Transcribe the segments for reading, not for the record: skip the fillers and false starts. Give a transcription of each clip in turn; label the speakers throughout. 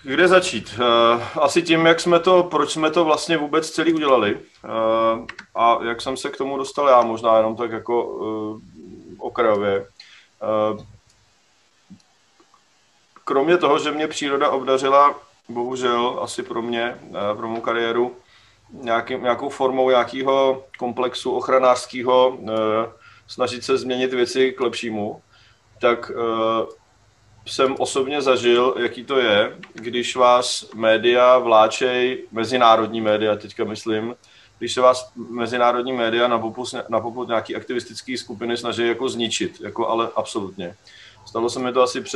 Speaker 1: Kde začít? Asi tím, proč jsme to vlastně vůbec celý udělali a jak jsem se k tomu dostal já, možná jenom tak jako okrajově. Kromě toho, že mě příroda obdařila, bohužel asi pro mě, pro mou kariéru, nějakou formou nějakého komplexu ochranářského, snažit se změnit věci k lepšímu, tak jsem osobně zažil, jaký to je, když vás média vláčej, mezinárodní média teďka myslím, když se vás mezinárodní média na popud nějaký aktivistický skupiny snaží jako zničit, jako ale absolutně. Stalo se mi to asi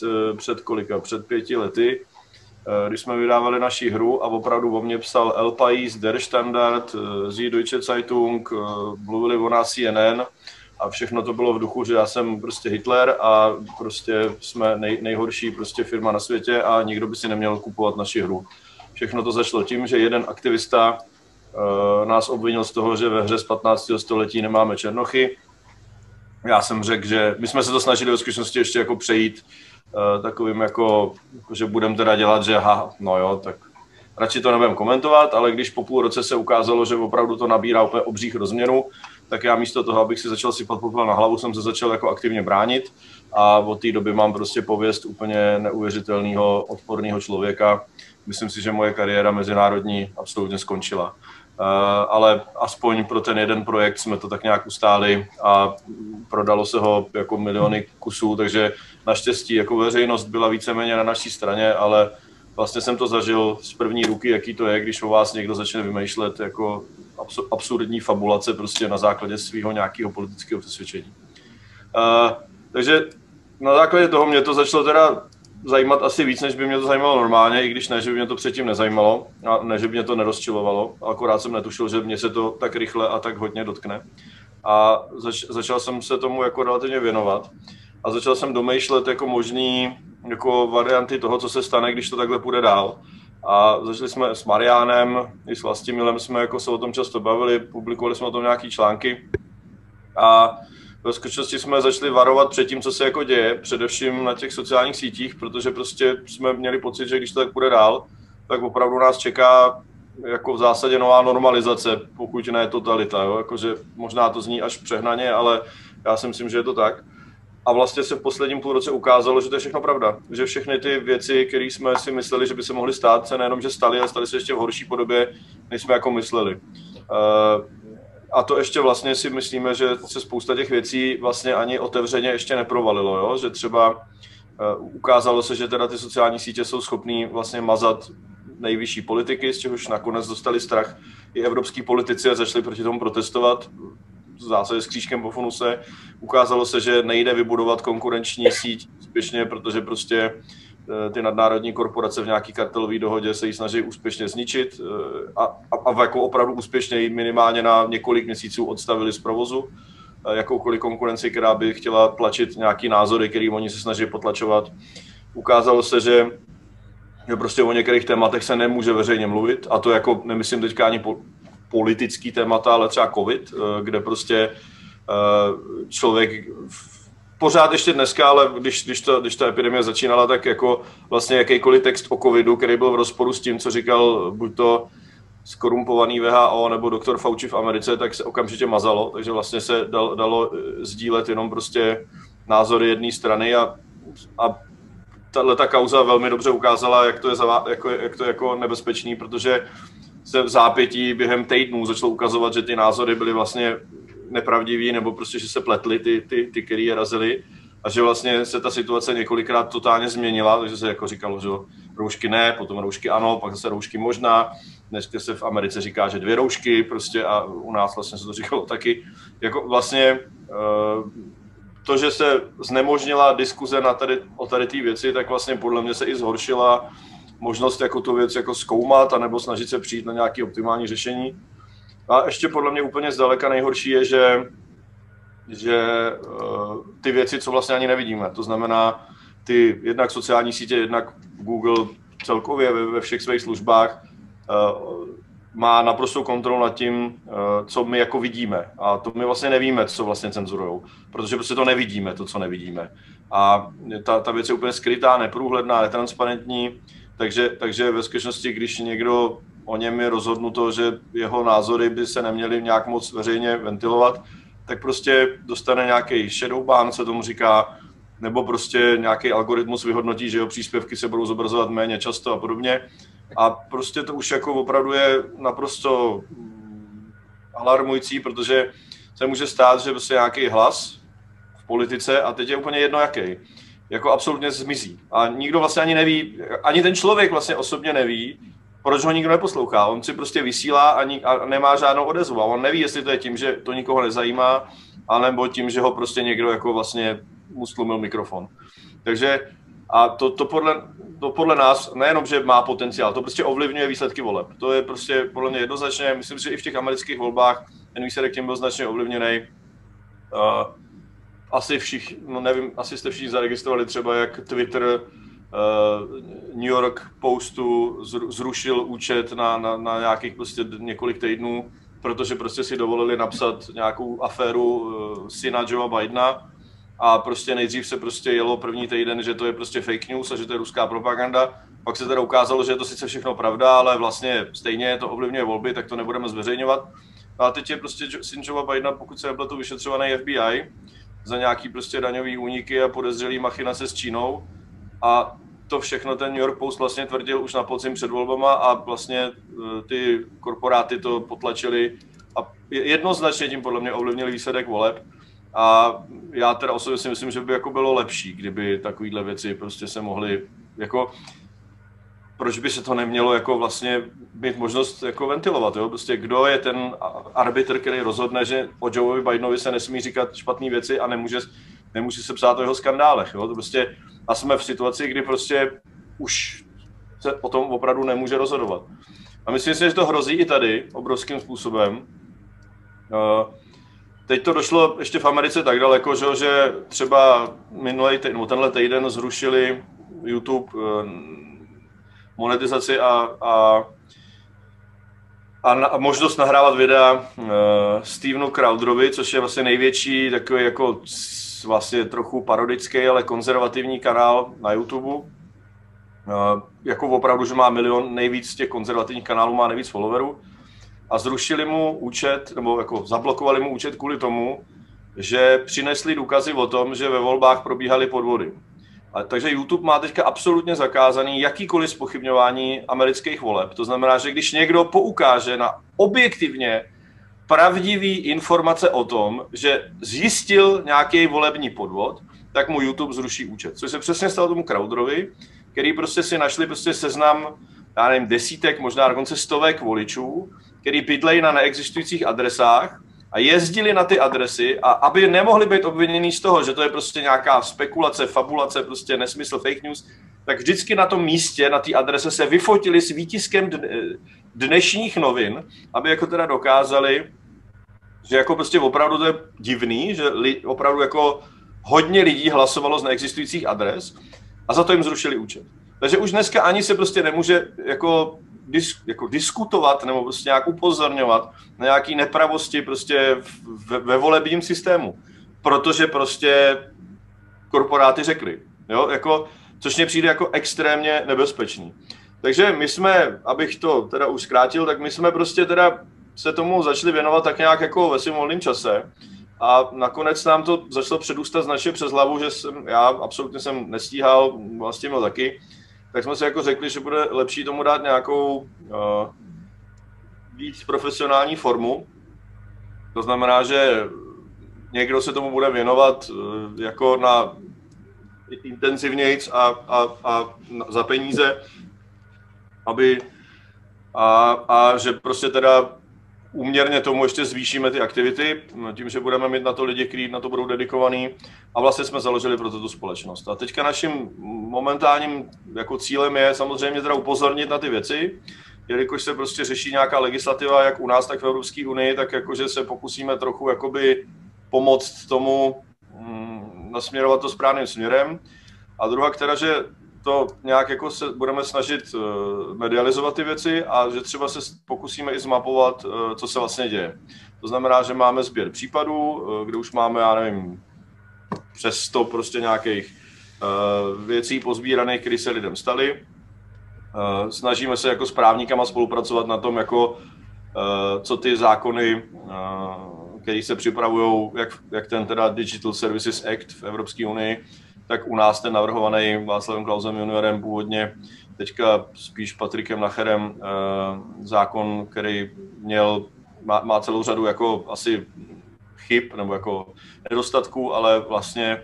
Speaker 1: před 5 lety, když jsme vydávali naši hru a opravdu o mě psal El País, Der Standard, Süddeutsche Zeitung, mluvili o nás CNN a všechno to bylo v duchu, že já jsem prostě Hitler a prostě jsme nejhorší prostě firma na světě a nikdo by si neměl kupovat naši hru. Všechno to začalo tím, že jeden aktivista nás obvinil z toho, že ve hře z 15. století nemáme černochy. Já jsem řekl, že my jsme se to snažili ve skutečnosti ještě jako přejít takovým jako, že budeme teda dělat, že no jo, tak radši to nebudem komentovat, ale když po půl roce se ukázalo, že opravdu to nabírá úplně obřích rozměrů, tak já místo toho, abych si začal sypat popel na hlavu, jsem se začal jako aktivně bránit a od té doby mám prostě pověst úplně neuvěřitelného, odporného člověka. Myslím si, že moje kariéra mezinárodní absolutně skončila. Ale aspoň pro ten jeden projekt jsme to tak nějak ustáli a prodalo se ho jako miliony kusů, takže naštěstí jako veřejnost byla víceméně na naší straně, ale vlastně jsem to zažil z první ruky, jaký to je, když o vás někdo začne vymýšlet jako absurdní fabulace prostě na základě svého nějakého politického přesvědčení. Takže na základě toho mě to začalo teda zajímat asi víc, než by mě to zajímalo normálně, i když ne, že by mě to předtím nezajímalo a ne, že by mě to nerozčilovalo. Akorát jsem netušil, že mě se to tak rychle a tak hodně dotkne. A začal jsem se tomu jako relativně věnovat a začal jsem domýšlet jako možný jako varianty toho, co se stane, když to takhle půjde dál. A začali jsme s Mariánem i s Vlastimilem jsme jako se o tom často bavili, publikovali jsme o tom nějaký články a ve skutečnosti jsme začali varovat před tím, co se jako děje, především na těch sociálních sítích, protože prostě jsme měli pocit, že když to tak půjde dál, tak opravdu nás čeká jako v zásadě nová normalizace, pokud ne totalita. Jo? Jakože možná to zní až přehnaně, ale já si myslím, že je to tak. A vlastně se v posledním půlroce ukázalo, že to je všechno pravda. Že všechny ty věci, které jsme si mysleli, že by se mohly stát, se nejenom, že staly, ale staly se ještě v horší podobě, než jsme jako mysleli. A to ještě vlastně si myslíme, že se spousta těch věcí vlastně ani otevřeně ještě neprovalilo, jo? Že třeba ukázalo se, že teda ty sociální sítě jsou schopný vlastně mazat nejvyšší politiky, z čehož nakonec dostali strach i evropský politici a začali proti tomu protestovat, v zásadě s křížkem po funuse. Ukázalo se, že nejde vybudovat konkurenční síť úspěšně, protože prostě ty nadnárodní korporace v nějaký kartelové dohodě se ji snaží úspěšně zničit a jako opravdu úspěšně minimálně na několik měsíců odstavili z provozu jakoukoliv konkurenci, která by chtěla tlačit nějaký názory, který oni se snaží potlačovat. Ukázalo se, že prostě o některých tématech se nemůže veřejně mluvit a to jako nemyslím teďka ani politický témata, ale třeba covid, kde prostě člověk pořád ještě dneska, ale když ta epidemie začínala, tak jako vlastně jakýkoliv text o covidu, který byl v rozporu s tím, co říkal buď to skorumpovaný WHO nebo doktor Fauci v Americe, tak se okamžitě mazalo, takže vlastně se dalo sdílet jenom prostě názory jedné strany a tato kauza velmi dobře ukázala, jak to je jako nebezpečný, protože se v zápětí během týdnů začalo ukazovat, že ty názory byly vlastně nepravdivý, nebo prostě, že se pletly ty který je razily a že vlastně se ta situace několikrát totálně změnila, takže se jako říkalo, že roušky ne, potom roušky ano, pak zase roušky možná, dneska se v Americe říká, že 2 roušky prostě a u nás vlastně se to říkalo taky. Jako vlastně to, že se znemožnila diskuze o tady té věci, tak vlastně podle mě se i zhoršila možnost jako tu věc jako zkoumat anebo snažit se přijít na nějaké optimální řešení. A ještě podle mě úplně zdaleka nejhorší je, že ty věci, co vlastně ani nevidíme, to znamená ty jednak sociální sítě, jednak Google celkově ve všech svých službách má naprostou kontrolu nad tím, co my jako vidíme. A to my vlastně nevíme, co vlastně cenzurujou, protože prostě to nevidíme, to, co nevidíme. A ta věc je úplně skrytá, neprůhledná, netransparentní, takže ve skutečnosti, když někdo o něm je rozhodnuto, že jeho názory by se neměly nějak moc veřejně ventilovat, tak prostě dostane nějaký shadow ban, se tomu říká, nebo prostě nějaký algoritmus vyhodnotí, že jeho příspěvky se budou zobrazovat méně často a podobně. A prostě to už jako opravdu je naprosto alarmující, protože se může stát, že prostě nějaký hlas v politice, a teď je úplně jedno jaký, jako absolutně zmizí. A nikdo vlastně ani neví, ani ten člověk vlastně osobně neví, proč ho nikdo neposlouchá. On si prostě vysílá a nemá žádnou odezvu. A on neví, jestli to je tím, že to nikoho nezajímá, anebo tím, že ho prostě někdo jako vlastně mu stlumil mikrofon. Takže a to podle nás nejenom, že má potenciál, to prostě ovlivňuje výsledky voleb. To je prostě podle mě jednoznačně, myslím si, že i v těch amerických volbách ten výsledek tím byl značně ovlivněný. Asi jste všichni zaregistrovali třeba, jak Twitter New York Postu zrušil účet na nějakých prostě několik týdnů, protože prostě si dovolili napsat nějakou aféru syna Joea Bidena a prostě nejdřív se prostě jelo první týden, že to je prostě fake news a že to je ruská propaganda. Pak se teda ukázalo, že je to sice všechno pravda, ale vlastně stejně to ovlivňuje volby, tak to nebudeme zveřejňovat. A teď je prostě syn Joea Bidena, pokud se nepletu, vyšetřovaný FBI za nějaký prostě daňový úniky a podezřelý machinace s Čínou. A to všechno ten New York Post vlastně tvrdil už na podzim před volbama a vlastně ty korporáty to potlačili a jednoznačně tím podle mě ovlivnili výsledek voleb. A já teda osobně si myslím, že by jako bylo lepší, kdyby takovýhle věci prostě se mohly jako, proč by se to nemělo jako vlastně mít možnost jako ventilovat, jo? Prostě kdo je ten arbitr, který rozhodne, že o Joeovi Bidenovi se nesmí říkat špatné věci a nemůže se psát o jeho skandálech, jo? To prostě, a jsme v situaci, kdy prostě už se o tom opravdu nemůže rozhodovat. A myslím si, že to hrozí i tady obrovským způsobem. Teď to došlo ještě v Americe tak daleko, že třeba tenhle týden zrušili YouTube monetizaci a možnost nahrávat videa Stevenu Crowderovi, což je vlastně největší takový jako vlastně trochu parodický, ale konzervativní kanál na YouTube. Jako opravdu, že má nejvíc z těch konzervativních kanálů má nejvíc followerů. A zrušili mu účet, nebo jako zablokovali mu účet kvůli tomu, že přinesli důkazy o tom, že ve volbách probíhaly podvody. Takže YouTube má teďka absolutně zakázaný jakýkoliv zpochybňování amerických voleb. To znamená, že když někdo poukáže na objektivně pravdivý informace o tom, že zjistil nějaký volební podvod, tak mu YouTube zruší účet. Což se přesně stalo tomu Crowderovi, který prostě si našli prostě seznam, já nevím, desítek, možná dokonce stovek voličů, který bydlejí na neexistujících adresách a jezdili na ty adresy a aby nemohli být obvinění z toho, že to je prostě nějaká spekulace, fabulace, prostě nesmysl, fake news, tak vždycky na tom místě, na té adrese se vyfotili s výtiskem dnešních novin, aby jako teda dokázali, že jako prostě opravdu to je divný, že opravdu jako hodně lidí hlasovalo z neexistujících adres a za to jim zrušili účet. Takže už dneska ani se prostě nemůže jako diskutovat nebo prostě nějak upozorňovat na nějaké nepravosti prostě ve volebním systému. Protože prostě korporáty řekli, jo, jako, což mě přijde jako extrémně nebezpečný. Takže my jsme, abych to teda už zkrátil, tak my jsme prostě teda se tomu začali věnovat tak nějak jako ve svém volném čase a nakonec nám to začalo předůstat značně přes hlavu, že já absolutně jsem nestíhal, vlastně měl taky, tak jsme si jako řekli, že bude lepší tomu dát nějakou víc profesionální formu. To znamená, že někdo se tomu bude věnovat jako na intenzivnějc a za peníze, a že prostě teda úměrně tomu ještě zvýšíme ty aktivity, tím, že budeme mít na to lidi, kteří na to budou dedikovaný, a vlastně jsme založili pro tu společnost. A teďka naším momentálním jako cílem je samozřejmě teda upozornit na ty věci, jelikož se prostě řeší nějaká legislativa, jak u nás, tak v Evropské unii, tak jakože se pokusíme trochu jakoby pomoct tomu nasměrovat to správným směrem. A druhá, která, že to nějak jako se budeme snažit medializovat ty věci a že třeba se pokusíme i zmapovat, co se vlastně děje. To znamená, že máme sběr případů, kde už máme, já nevím, přes 100 prostě nějakých věcí pozbíraných, které se lidem staly. Snažíme se jako s právníkama spolupracovat na tom, jako co ty zákony, které se připravují, jak ten teda Digital Services Act v Evropské unii, tak u nás ten navrhovaný Václavem Klausem juniorem původně, teďka spíš Patrikem Nacherem, zákon, který má celou řadu jako asi chyb nebo jako nedostatků, ale vlastně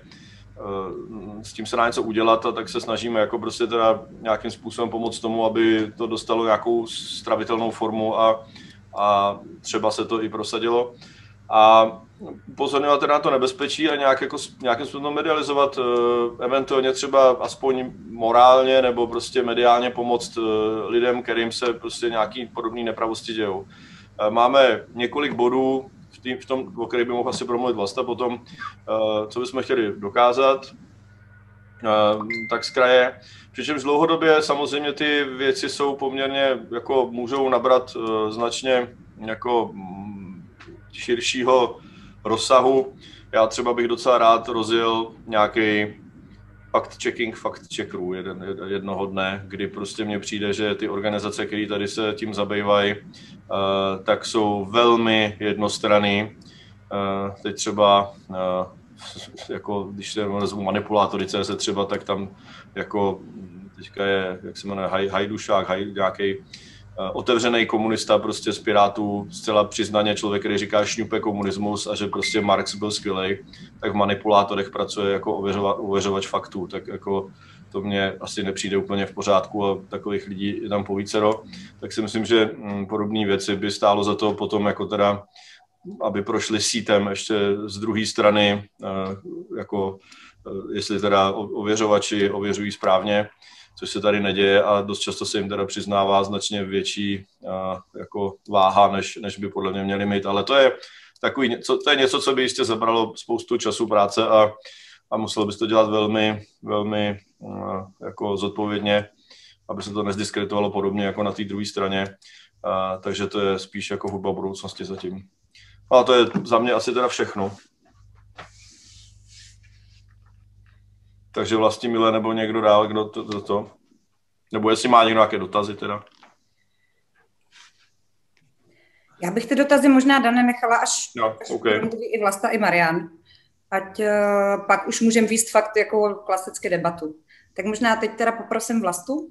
Speaker 1: s tím se dá něco udělat a tak se snažíme jako prostě teda nějakým způsobem pomoct tomu, aby to dostalo nějakou stravitelnou formu a třeba se to i prosadilo. A upozorňovat teda na to nebezpečí a nějakým způsobem medializovat, eventuálně třeba aspoň morálně nebo prostě mediálně pomoct lidem, kterým se prostě nějaký podobný nepravosti dějou. Máme několik bodů v tom, o kterých by mohl asi promluvit Vlasta potom, co bychom chtěli dokázat, tak z kraje. Přičemž dlouhodobě samozřejmě ty věci jsou poměrně, jako můžou nabrat značně jako širšího rozsahu. Já třeba bych docela rád rozjel nějaký fact-checking fact-checkerů jednoho dne, kdy prostě mně přijde, že ty organizace, které tady se tím zabývají, tak jsou velmi jednostranný. Teď třeba, jako, když se nazvu manipulátory CZ třeba, tak tam jako teďka je, jak se jmenuje, Hajdušák, nějaký otevřený komunista prostě z Pirátů, zcela přiznaně člověk, který říká šňupe komunismus a že prostě Marx byl skvělej, tak v manipulátorech pracuje jako ověřovač faktů, tak jako to mně asi nepřijde úplně v pořádku a takových lidí je tam povícero, tak si myslím, že podobné věci by stálo za to potom jako teda, aby prošli sítem ještě z druhé strany, jako jestli teda ověřovači ověřují správně, což se tady neděje a dost často se jim teda přiznává značně větší jako váha, než by podle mě měli mít, ale to je něco, co by jistě zabralo spoustu času práce a muselo bys to dělat velmi, velmi jako zodpovědně, aby se to nezdiskreditovalo podobně jako na té druhé straně, takže to je spíš jako hudba budoucnosti zatím. A to je za mě asi teda všechno. Takže Vlastimile nebo někdo dál, kdo to? Nebo jestli má někdo nějaké dotazy teda?
Speaker 2: Já bych ty dotazy možná, Dane, nechala až
Speaker 1: okay.
Speaker 2: I Vlasta, i Marian. Ať pak už můžeme vést fakt jako klasicky debatu. Tak možná teď teda poprosím Vlastu.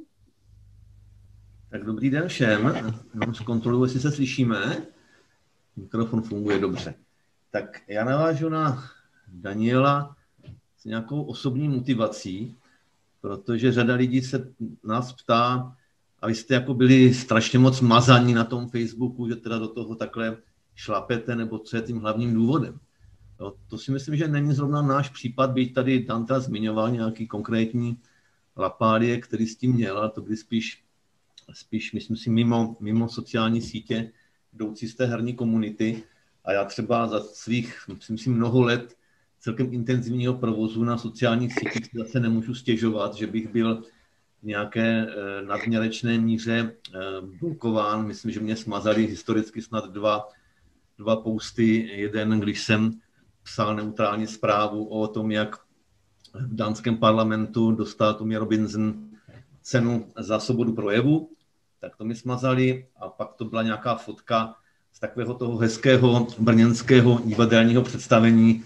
Speaker 3: Tak dobrý den všem. Jenom zkontroluji, jestli se slyšíme. Mikrofon funguje dobře. Tak já navážu na Daniela s nějakou osobní motivací, protože řada lidí se nás ptá, a vy jste jako byli strašně moc mazaní na tom Facebooku, že teda do toho takhle šlapete, nebo co je tím hlavním důvodem. No, to si myslím, že není zrovna náš případ, byť tady Danta zmiňoval nějaký konkrétní lapálie, který s tím měl, ale to byly spíš myslím si, mimo sociální sítě, jdoucí z té herní komunity. A já třeba za svých, myslím si, mnoho let celkem intenzivního provozu na sociálních sítích zase nemůžu stěžovat, že bych byl v nějaké nadměrečné míře blokován. Myslím, že mě smazali historicky snad dva posty. Jeden, když jsem psal neutrální zprávu o tom, jak v dánském parlamentu dostal Tommy Robinson cenu za svobodu projevu, tak to mi smazali. A pak to byla nějaká fotka z takového toho hezkého brněnského divadelního představení,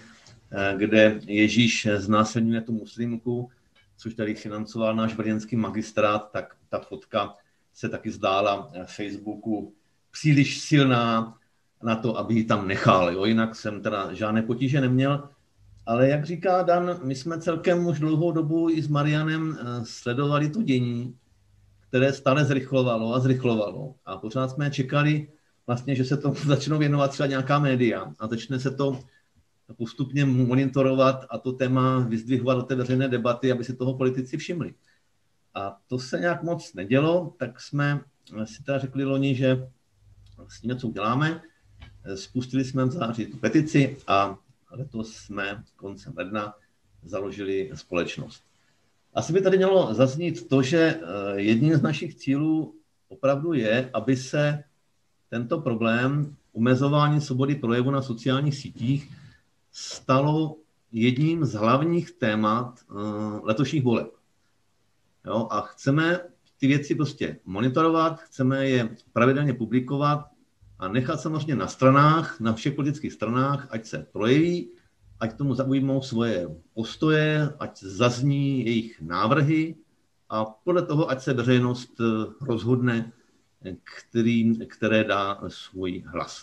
Speaker 3: kde Ježíš znásilňuje tu muslimku, což tady financoval náš brněnský magistrát, tak ta fotka se taky zdála Facebooku příliš silná na to, aby ji tam nechal. Jo? Jinak jsem teda žádné potíže neměl, ale jak říká Dan, my jsme celkem už dlouhou dobu i s Marianem sledovali to dění, které stále zrychlovalo a pořád jsme čekali vlastně, že se tomu začnou věnovat třeba nějaká média a začne se to postupně monitorovat a to téma vyzdvihovat do té veřejné debaty, aby si toho politici všimli. A to se nějak moc nedělo, tak jsme si teda řekli loni, že s tím něco uděláme. Spustili jsme v září tu petici a letos jsme koncem ledna založili společnost. Asi by tady mělo zaznít to, že jedním z našich cílů opravdu je, aby se tento problém omezování svobody projevu na sociálních sítích stalo jedním z hlavních témat letošních voleb. Jo, a chceme ty věci prostě monitorovat, chceme je pravidelně publikovat a nechat samozřejmě na stranách, na všech politických stranách, ať se projeví, ať tomu zaujmou svoje postoje, ať zazní jejich návrhy a podle toho, ať se veřejnost rozhodne, které dá svůj hlas.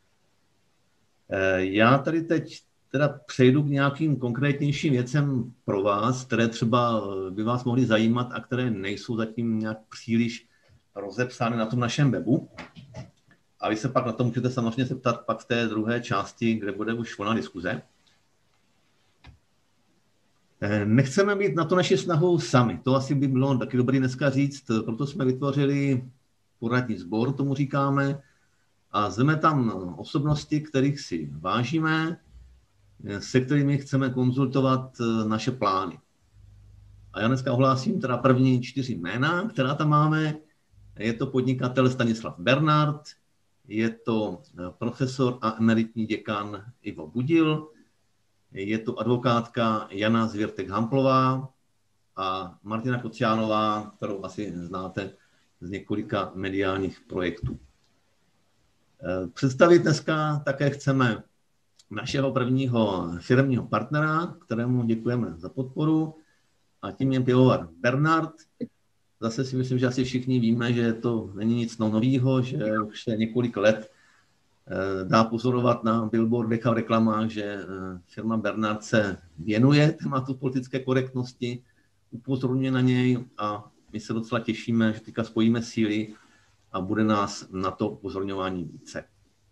Speaker 3: Já tady teď teda přejdu k nějakým konkrétnějším věcem pro vás, které třeba by vás mohly zajímat a které nejsou zatím nějak příliš rozepsány na tom našem webu. A vy se pak na to můžete samozřejmě zeptat pak v té druhé části, kde bude už volná diskuze. Nechceme být na to naši snahu sami. To asi by bylo taky dobré dneska říct, proto jsme vytvořili poradní sbor, tomu říkáme, a zveme tam osobnosti, kterých si vážíme, se kterými chceme konzultovat naše plány. A já dneska ohlásím teda první 4 jména, která tam máme. Je to podnikatel Stanislav Bernard, je to profesor a emeritní děkan Ivo Budil, je to advokátka Jana Zvěrtek-Hamplová a Martina Kociánová, kterou asi znáte z několika mediálních projektů. Představit dneska také chceme našeho prvního firemního partnera, kterému děkujeme za podporu, a tím je pivovar Bernard. Zase si myslím, že asi všichni víme, že to není nic nového, že už se několik let dá pozorovat na billboardech a reklamách, že firma Bernard se věnuje tématu politické korektnosti, upozorňuje na něj a my se docela těšíme, že teďka spojíme síly a bude nás na to upozorňování více.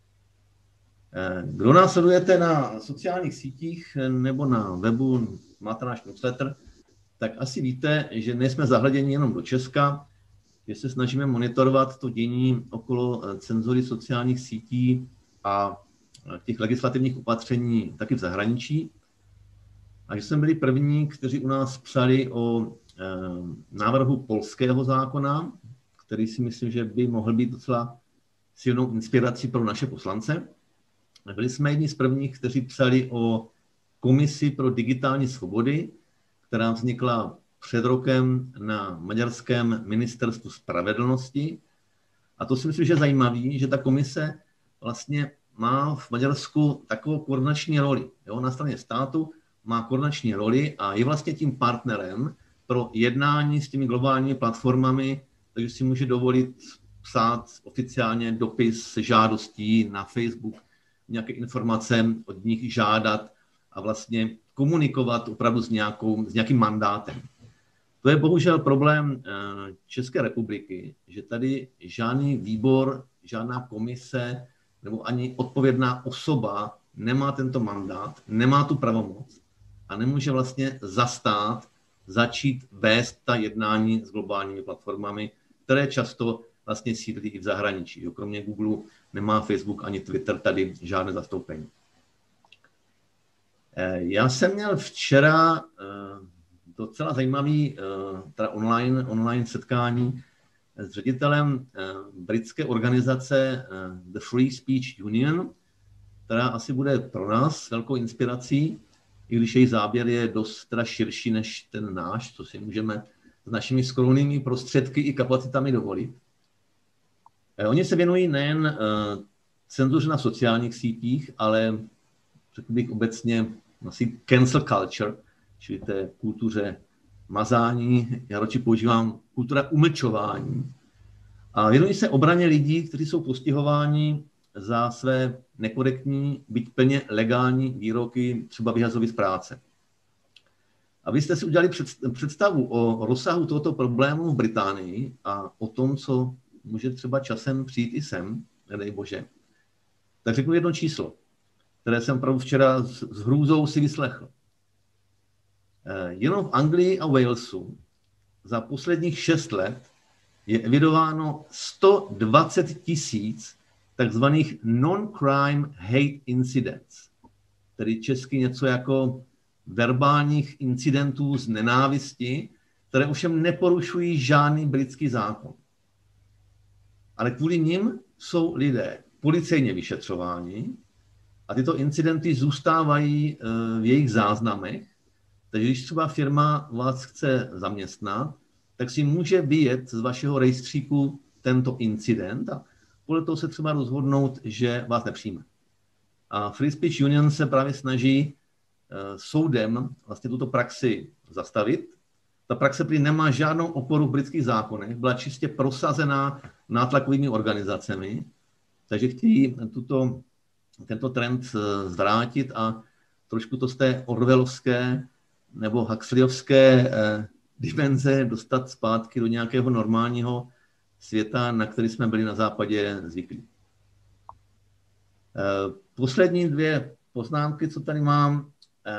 Speaker 3: Kdo nás sledujete na sociálních sítích nebo na webu, máte náš newsletter, tak asi víte, že nejsme zahleděni jenom do Česka, že se snažíme monitorovat to dění okolo cenzury sociálních sítí a těch legislativních opatření taky v zahraničí. A že jsme byli první, kteří u nás psali o návrhu polského zákona, který si myslím, že by mohl být docela silnou inspirací pro naše poslance. Byli jsme jedni z prvních, kteří psali o komisi pro digitální svobody, která vznikla před rokem na maďarském ministerstvu spravedlnosti. A to si myslím, že je zajímavé, že ta komise vlastně má v Maďarsku takovou koordinační roli. Jo, na straně státu má koordinační roli a je vlastně tím partnerem pro jednání s těmi globálními platformami, takže si může dovolit psát oficiálně dopis se žádostí na Facebook, nějaké informace od nich žádat a vlastně komunikovat opravdu s nějakým mandátem. To je bohužel problém České republiky, že tady žádný výbor, žádná komise nebo ani odpovědná osoba nemá tento mandát, nemá tu pravomoc a nemůže vlastně začít vést ta jednání s globálními platformami, které často vlastně sídlí i v zahraničí. Kromě Google nemá Facebook ani Twitter tady žádné zastoupení. Já jsem měl včera docela zajímavý online setkání s ředitelem britské organizace The Free Speech Union, která asi bude pro nás velkou inspirací, i když její záběr je dost teda širší než ten náš, co si můžeme s našimi skromnými prostředky i kapacitami dovolit. Oni se věnují nejen cenzuře na sociálních sítích, ale řekl bych obecně asi cancel culture, čili té kultuře mazání, já radši používám kultura umlčování. A věnují se obraně lidí, kteří jsou postihováni za své nekorektní, byť plně legální výroky, třeba vyhazovy z práce. A vy jste si udělali představu o rozsahu tohoto problému v Británii a o tom, co může třeba časem přijít i sem, nedej bože. Tak řeknu jedno číslo, které jsem opravdu včera s hrůzou si vyslechl. Jenom v Anglii a Walesu za posledních 6 let je evidováno 120 000 takzvaných non-crime hate incidents, tedy česky něco jako verbálních incidentů z nenávisti, které ovšem neporušují žádný britský zákon. Ale kvůli nim jsou lidé policejně vyšetřováni a tyto incidenty zůstávají v jejich záznamech. Takže když třeba firma vás chce zaměstnat, tak si může vyjet z vašeho rejstříku tento incident a podle toho se třeba rozhodnout, že vás nepřijme. A Free Speech Union se právě snaží soudem vlastně tuto praxi zastavit. Ta praxe prý nemá žádnou oporu v britských zákonech, byla čistě prosazená nátlakovými organizacemi, takže chtějí tento trend zvrátit a trošku to z té orwellovské nebo huxleyovské dimenze dostat zpátky do nějakého normálního světa, na který jsme byli na západě zvyklí. Poslední dvě poznámky, co tady mám,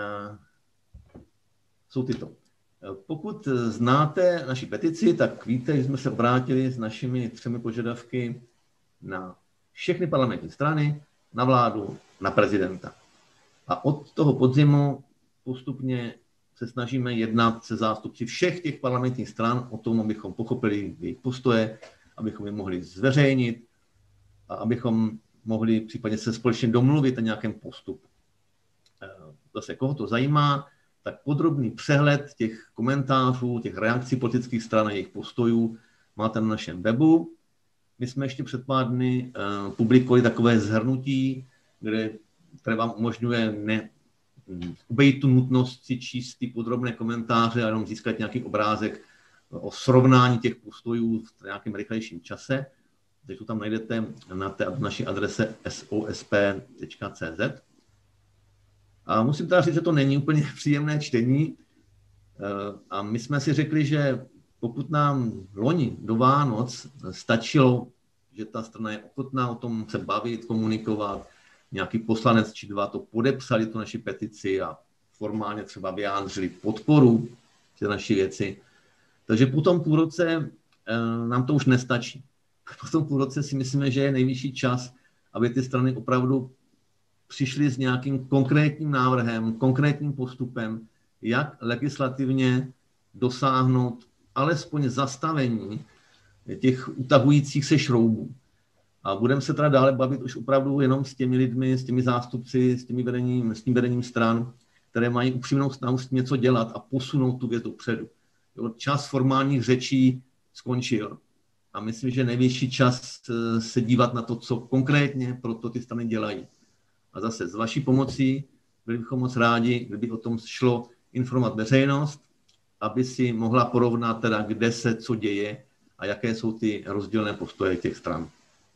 Speaker 3: jsou tyto. Pokud znáte naši petici, tak víte, že jsme se obrátili s našimi 3 požadavky na všechny parlamentní strany, na vládu, na prezidenta. A od toho podzimu postupně se snažíme jednat se zástupci všech těch parlamentních stran o tom, abychom pochopili jejich postoje, abychom je mohli zveřejnit a abychom mohli případně se společně domluvit na nějakém postupu. Zase, koho to zajímá, tak podrobný přehled těch komentářů, těch reakcí politických stran a jejich postojů máte na našem webu. My jsme ještě před pár dny publikovali takové shrnutí, které vám umožňuje obejít tu nutnost si číst ty podrobné komentáře a jenom získat nějaký obrázek o srovnání těch postojů v nějakém rychlejším čase. Takže to tam najdete na naší adrese sosp.cz. A musím teda říct, že to není úplně příjemné čtení. A my jsme si řekli, že pokud nám loni do Vánoc stačilo, že ta strana je ochotná o tom se bavit, komunikovat, nějaký poslanec či 2 to podepsali, tu naši petici a formálně třeba vyjádřili podporu té naší věci. Takže po tom půlroce nám to už nestačí. Po tom půlroce si myslíme, že je nejvyšší čas, aby ty strany opravdu přišly s nějakým konkrétním návrhem, konkrétním postupem, jak legislativně dosáhnout alespoň zastavení těch utahujících se šroubů. A budeme se teda dále bavit už opravdu jenom s těmi lidmi, s těmi zástupci, s tím vedením stran, které mají upřímnou snahu s něco dělat a posunout tu věc dopředu. Čas formálních řečí skončil a myslím, že nejvyšší čas se dívat na to, co konkrétně pro to ty strany dělají. A zase s vaší pomocí byli bychom moc rádi, kdyby o tom šlo informovat veřejnost, aby si mohla porovnat teda, kde se co děje a jaké jsou ty rozdílné postoje těch stran.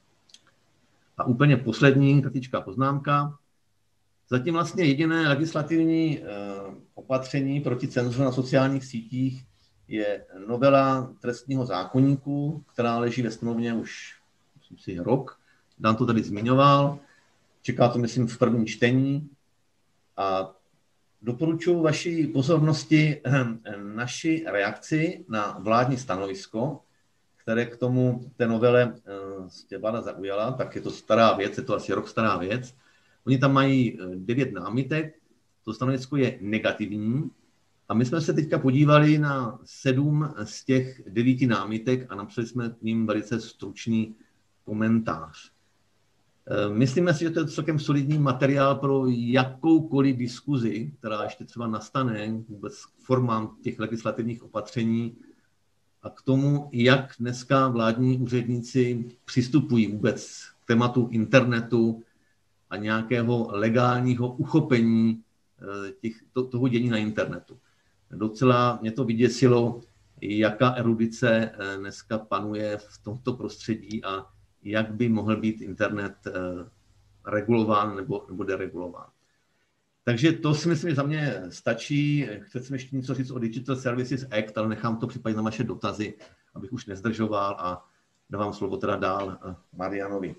Speaker 3: A úplně poslední kratičká poznámka. Zatím vlastně jediné legislativní opatření proti cenzuře na sociálních sítích je novela trestního zákoníku, která leží ve sněmovně už myslím si rok. Dan to tady zmiňoval. Čeká to, myslím, v prvním čtení. A doporučuji vaší pozornosti naši reakci na vládní stanovisko, které k tomu té novele vláda zaujala, tak je to stará věc, je to asi rok stará věc. Oni tam mají 9 námitek, to stanovisko je negativní a my jsme se teďka podívali na 7 z těch 9 námitek a napsali jsme k ním velice stručný komentář. Myslíme si, že to je celkem solidní materiál pro jakoukoliv diskuzi, která ještě třeba nastane vůbec k formám těch legislativních opatření a k tomu, jak dneska vládní úředníci přistupují vůbec k tématu internetu a nějakého legálního uchopení toho dění na internetu. Docela mě to vyděsilo, jaká erudice dneska panuje v tomto prostředí a jak by mohl být internet regulován nebo deregulován. Takže to si myslím, že za mě stačí. Chcete ještě něco říct o Digital Services Act, ale nechám to připadit na vaše dotazy, abych už nezdržoval a dávám slovo teda dál Marianovi.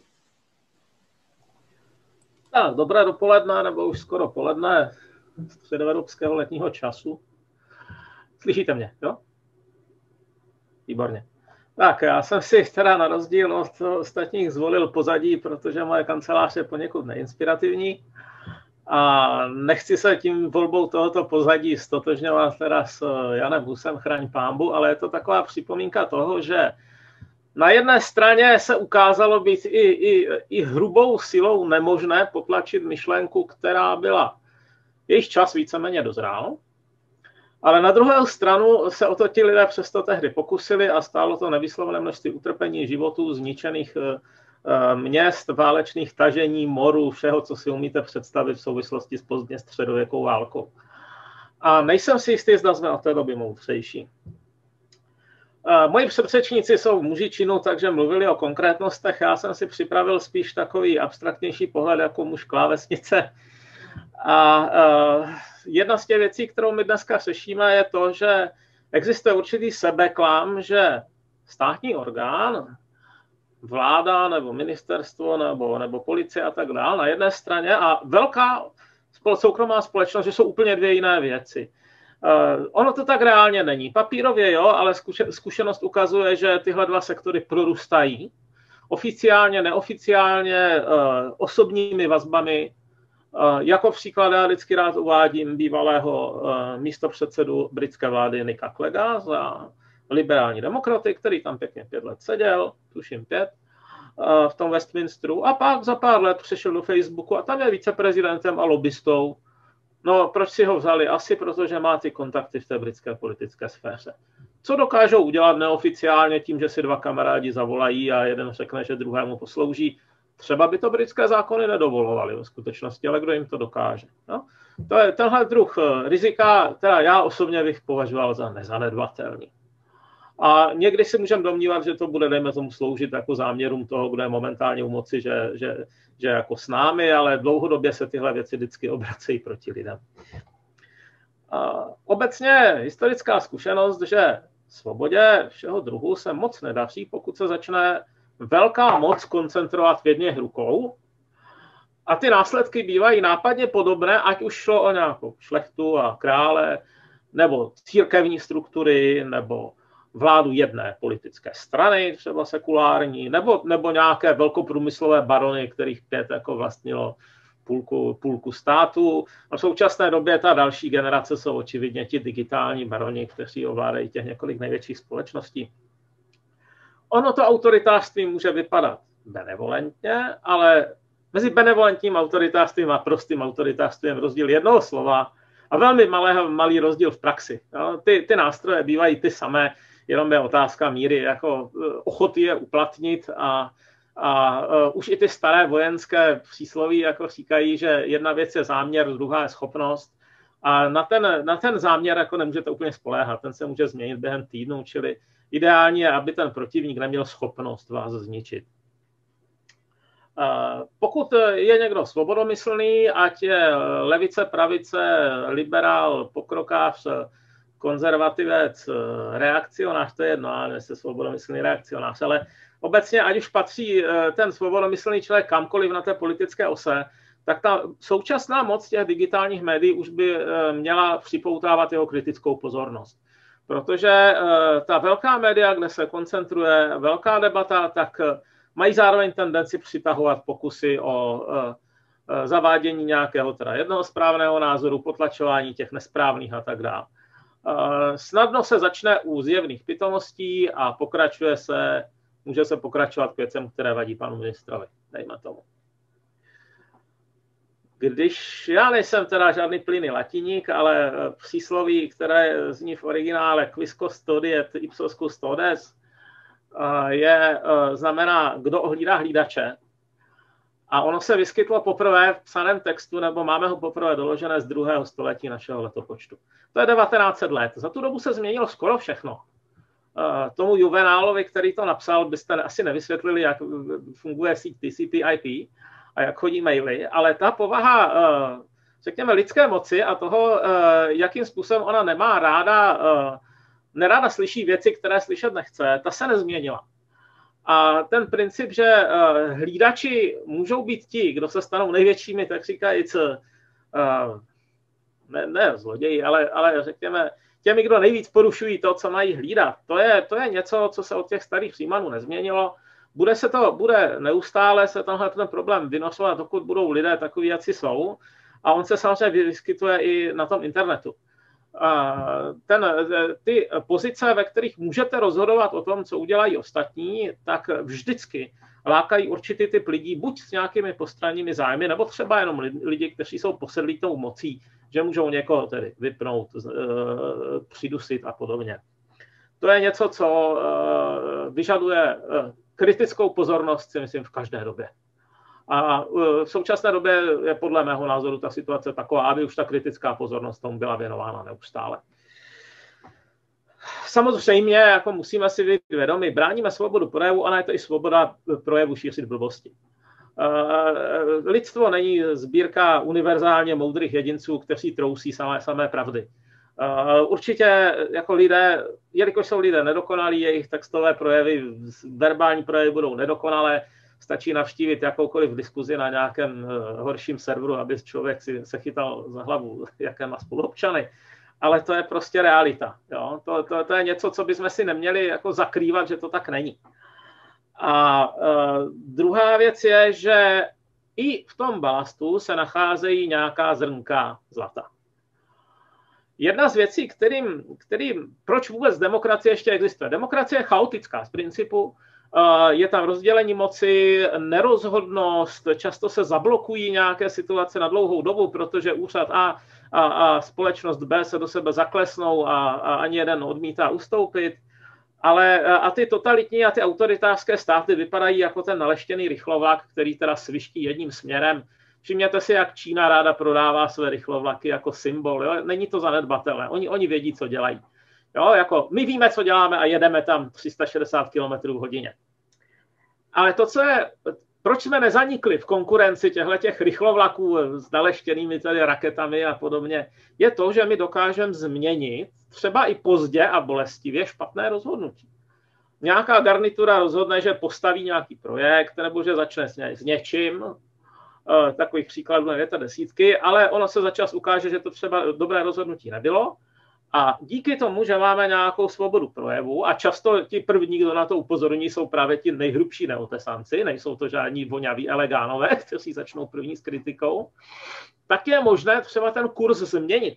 Speaker 4: Dobré dopoledne, nebo už skoro poledne středoevropského letního času. Slyšíte mě, jo? Výborně. Tak, já jsem si teda na rozdíl od ostatních zvolil pozadí, protože moje kancelář je poněkud neinspirativní a nechci se tím volbou tohoto pozadí stotožňovat teda s Janem Husem, chraň pánbu, ale je to taková připomínka toho, že na jedné straně se ukázalo být i hrubou silou nemožné potlačit myšlenku, která byla jejich čas víceméně dozrál. Ale na druhou stranu se o to ti lidé přesto tehdy pokusili a stálo to nevyslovené množství utrpení, životů, zničených měst, válečných tažení, morů, všeho, co si umíte představit v souvislosti s pozdně středověkou válkou. A nejsem si jistý, zda jsme od té doby moudřejší. Moji předřečníci jsou muži činu, takže mluvili o konkrétnostech. Já jsem si připravil spíš takový abstraktnější pohled jako muž klávesnice. A jedna z těch věcí, kterou my dneska řešíme, je to, že existuje určitý sebeklam, že státní orgán, vláda nebo ministerstvo nebo policie a tak dále na jedné straně a velká soukromá společnost, že jsou úplně dvě jiné věci. Ono to tak reálně není. Papírově jo, ale zkušenost ukazuje, že tyhle dva sektory prorůstají. Oficiálně, neoficiálně, osobními vazbami. Jako příklad já vždycky rád uvádím bývalého místopředsedu britské vlády Nicka Clegga za liberální demokraty, který tam pěkně 5 let seděl, tuším 5, v tom Westminsteru. A pak za pár let přešel do Facebooku a tam je viceprezidentem a lobbystou. No, proč si ho vzali? Asi protože má ty kontakty v té britské politické sféře. Co dokážou udělat neoficiálně tím, že si 2 kamarádi zavolají a jeden řekne, že druhému poslouží? Třeba by to britské zákony nedovolovaly ve skutečnosti, ale kdo jim to dokáže? No? To je tenhle druh rizika, teda já osobně bych považoval za nezanedbatelný. A někdy si můžeme domnívat, že to bude, dejme tomu, sloužit jako záměrům toho, kdo je momentálně u moci, že jako s námi, ale dlouhodobě se tyhle věci vždycky obracejí proti lidem. A obecně historická zkušenost, že svobodě všeho druhu se moc nedaří, pokud se začne velká moc koncentrovat v jedněch rukou. A ty následky bývají nápadně podobné, ať už šlo o nějakou šlechtu a krále, nebo církevní struktury, nebo vládu jedné politické strany, třeba sekulární, nebo nějaké velkoprůmyslové barony, kterých 5 jako vlastnilo půlku státu. A v současné době ta další generace jsou očividně ti digitální baroni, kteří ovládají těch několik největších společností. Ono to autoritářství může vypadat benevolentně, ale mezi benevolentním autoritářstvím a prostým autoritářstvím rozdíl jednoho slova a velmi malý rozdíl v praxi. No, ty nástroje bývají ty samé, jenom je otázka míry jako ochoty je uplatnit a už i ty staré vojenské přísloví jako říkají, že jedna věc je záměr, druhá je schopnost a na ten záměr jako nemůžete úplně spoléhat, ten se může změnit během týdnu, čili ideální je, aby ten protivník neměl schopnost vás zničit. Pokud je někdo svobodomyslný, ať je levice, pravice, liberál, pokrokář, konzervativec, reakcionář, to je jedno, ale jestli svobodomyslný reakcionář, ale obecně, ať už patří ten svobodomyslný člověk kamkoliv na té politické ose, tak ta současná moc těch digitálních médií už by měla připoutávat jeho kritickou pozornost. Protože ta velká média, kde se koncentruje velká debata, tak mají zároveň tendenci přitahovat pokusy o zavádění nějakého teda jednoho správného názoru, potlačování těch nesprávných a tak dále. Snadno se začne u zjevných pitomostí a může se pokračovat k věcem, které vadí panu ministrovi, dejme tomu. Když já nejsem teda žádný plynný latiník, ale přísloví, které zní v originále quisco stodiet ipsos custodes, znamená, kdo ohlídá hlídače. A ono se vyskytlo poprvé v psaném textu, nebo máme ho poprvé doložené z 2. století našeho letopočtu. To je 1900 let. Za tu dobu se změnilo skoro všechno. Tomu Juvenálovi, který to napsal, byste asi nevysvětlili, jak funguje síť TCP/IP a jak chodí maily, ale ta povaha, řekněme, lidské moci a toho, jakým způsobem ona nemá neráda slyší věci, které slyšet nechce, ta se nezměnila. A ten princip, že hlídači můžou být ti, kdo se stanou největšími, tak říkajíc, ne zloději, ale řekněme, těmi, kdo nejvíc porušují to, co mají hlídat. To je něco, co se od těch starých Římanů nezměnilo. Bude neustále se tenhle ten problém vynošovat, dokud budou lidé takoví, jak si jsou. A on se samozřejmě vyskytuje i na tom internetu. Ty pozice, ve kterých můžete rozhodovat o tom, co udělají ostatní, tak vždycky lákají určitý typ lidí, buď s nějakými postranními zájmy, nebo třeba jenom lidi, kteří jsou posedlí tou mocí, že můžou někoho tedy vypnout, přidusit a podobně. To je něco, co vyžaduje kritickou pozornost, si myslím, v každé době. A v současné době je podle mého názoru ta situace taková, aby už ta kritická pozornost tomu byla věnována neustále. Samozřejmě jako musíme si být vědomi, bráníme svobodu projevu, ale je to i svoboda projevu šířit blbosti. Lidstvo není sbírka univerzálně moudrých jedinců, kteří trousí samé pravdy. Určitě jako lidé, jelikož jsou lidé nedokonalí, jejich textové projevy, verbální projevy budou nedokonalé, stačí navštívit jakoukoliv diskuzi na nějakém horším serveru, aby člověk si se chytal za hlavu, jaké má spoluobčany. Ale to je prostě realita. Jo? To je něco, co bychom si neměli jako zakrývat, že to tak není. A druhá věc je, že i v tom balastu se nacházejí nějaká zrnka zlata. Jedna z věcí, proč vůbec demokracie ještě existuje. Demokracie je chaotická z principu. Je tam rozdělení moci, nerozhodnost, často se zablokují nějaké situace na dlouhou dobu, protože úřad A společnost B se do sebe zaklesnou a ani jeden odmítá ustoupit. A ty totalitní a ty autoritářské státy vypadají jako ten naleštěný rychlovlak, který teda sviští jedním směrem. Všimněte si, jak Čína ráda prodává své rychlovlaky jako symbol. Jo? Není to zanedbatelné. Oni vědí, co dělají. Jo? Jako my víme, co děláme a jedeme tam 360 km/h. Ale to, co je, proč jsme nezanikli v konkurenci těch rychlovlaků s naleštěnými tady raketami a podobně, je to, že my dokážeme změnit třeba i pozdě a bolestivě špatné rozhodnutí. Nějaká garnitura rozhodne, že postaví nějaký projekt nebo že začne s něčím, takových příkladů nevíte desítky, ale ono se za čas ukáže, že to třeba dobré rozhodnutí nebylo. A díky tomu, že máme nějakou svobodu projevu a často ti první, kdo na to upozorní, jsou právě ti nejhrubší neotesanci, nejsou to žádní voňaví elegánové, kteří začnou první s kritikou, tak je možné třeba ten kurz změnit.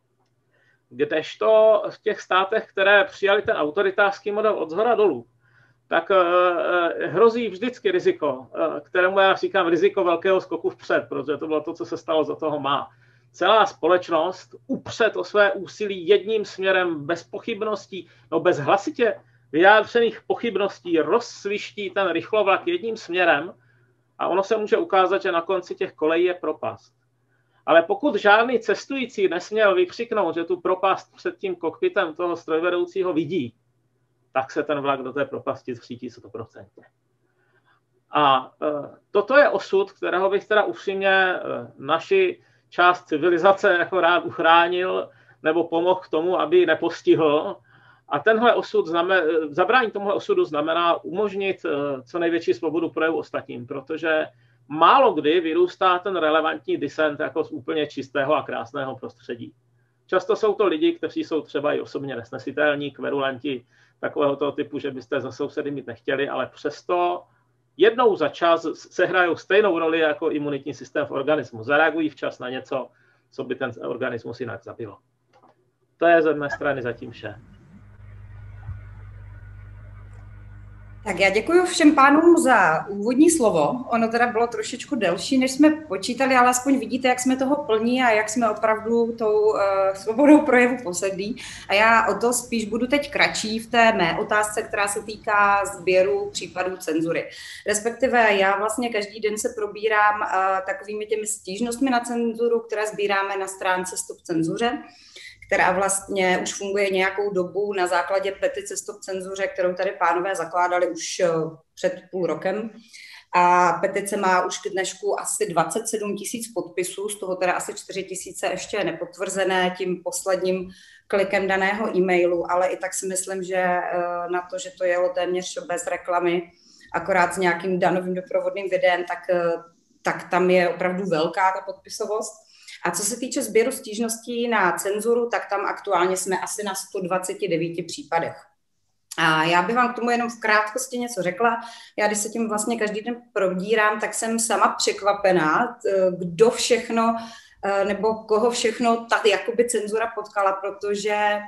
Speaker 4: Kdežto v těch státech, které přijali ten autoritářský model od zhora dolů, tak hrozí vždycky riziko, kterému já říkám riziko velkého skoku vpřed, protože to bylo to, co se stalo, za toho má. Celá společnost upřed o své úsilí jedním směrem bez pochybností, bez hlasitě vyjádřených pochybností rozsviští ten rychlovlak jedním směrem a ono se může ukázat, že na konci těch kolejí je propast. Ale pokud žádný cestující nesměl vykřiknout, že tu propast před tím kokpitem toho strojvedoucího vidí, tak se ten vlak do té propasti zřítí 100%. A toto je osud, kterého bych teda upřímně naši část civilizace jako rád uchránil nebo pomohl k tomu, aby ji nepostihl. A tenhle osud zabránit tomuhle osudu znamená umožnit co největší svobodu projevu ostatním, protože málo kdy vyrůstá ten relevantní disent jako z úplně čistého a krásného prostředí. Často jsou to lidi, kteří jsou třeba i osobně nesnesitelní, kverulanti takového toho typu, že byste za sousedy mít nechtěli, ale přesto jednou za čas sehrajou stejnou roli jako imunitní systém v organismu. Zareagují včas na něco, co by ten organismus jinak zabilo. To je ze mé strany zatím vše.
Speaker 2: Tak já děkuji všem pánům za úvodní slovo. Ono teda bylo trošičku delší, než jsme počítali, ale aspoň vidíte, jak jsme toho plní a jak jsme opravdu tou svobodou projevu posedlí. A já o to spíš budu teď kratší v té mé otázce, která se týká sběru případů cenzury. Respektive já vlastně každý den se probírám takovými těmi stížnostmi na cenzuru, které sbíráme na stránce Stop cenzuře, která vlastně už funguje nějakou dobu na základě petice Stop cenzuře, kterou tady pánové zakládali už před půl rokem. A petice má už k dnešku asi 27 000 podpisů, z toho teda asi 4 000 ještě nepotvrzené tím posledním klikem daného e-mailu, ale i tak si myslím, že na to, že to jelo téměř bez reklamy, akorát s nějakým danovým doprovodným videem, tak tam je opravdu velká ta podpisovost. A co se týče sběru stížností na cenzuru, tak tam aktuálně jsme asi na 129 případech. A já bych vám k tomu jenom v krátkosti něco řekla. Já, když se tím vlastně každý den prodírám, tak jsem sama překvapená, kdo všechno nebo koho všechno ta jakoby cenzura potkala, protože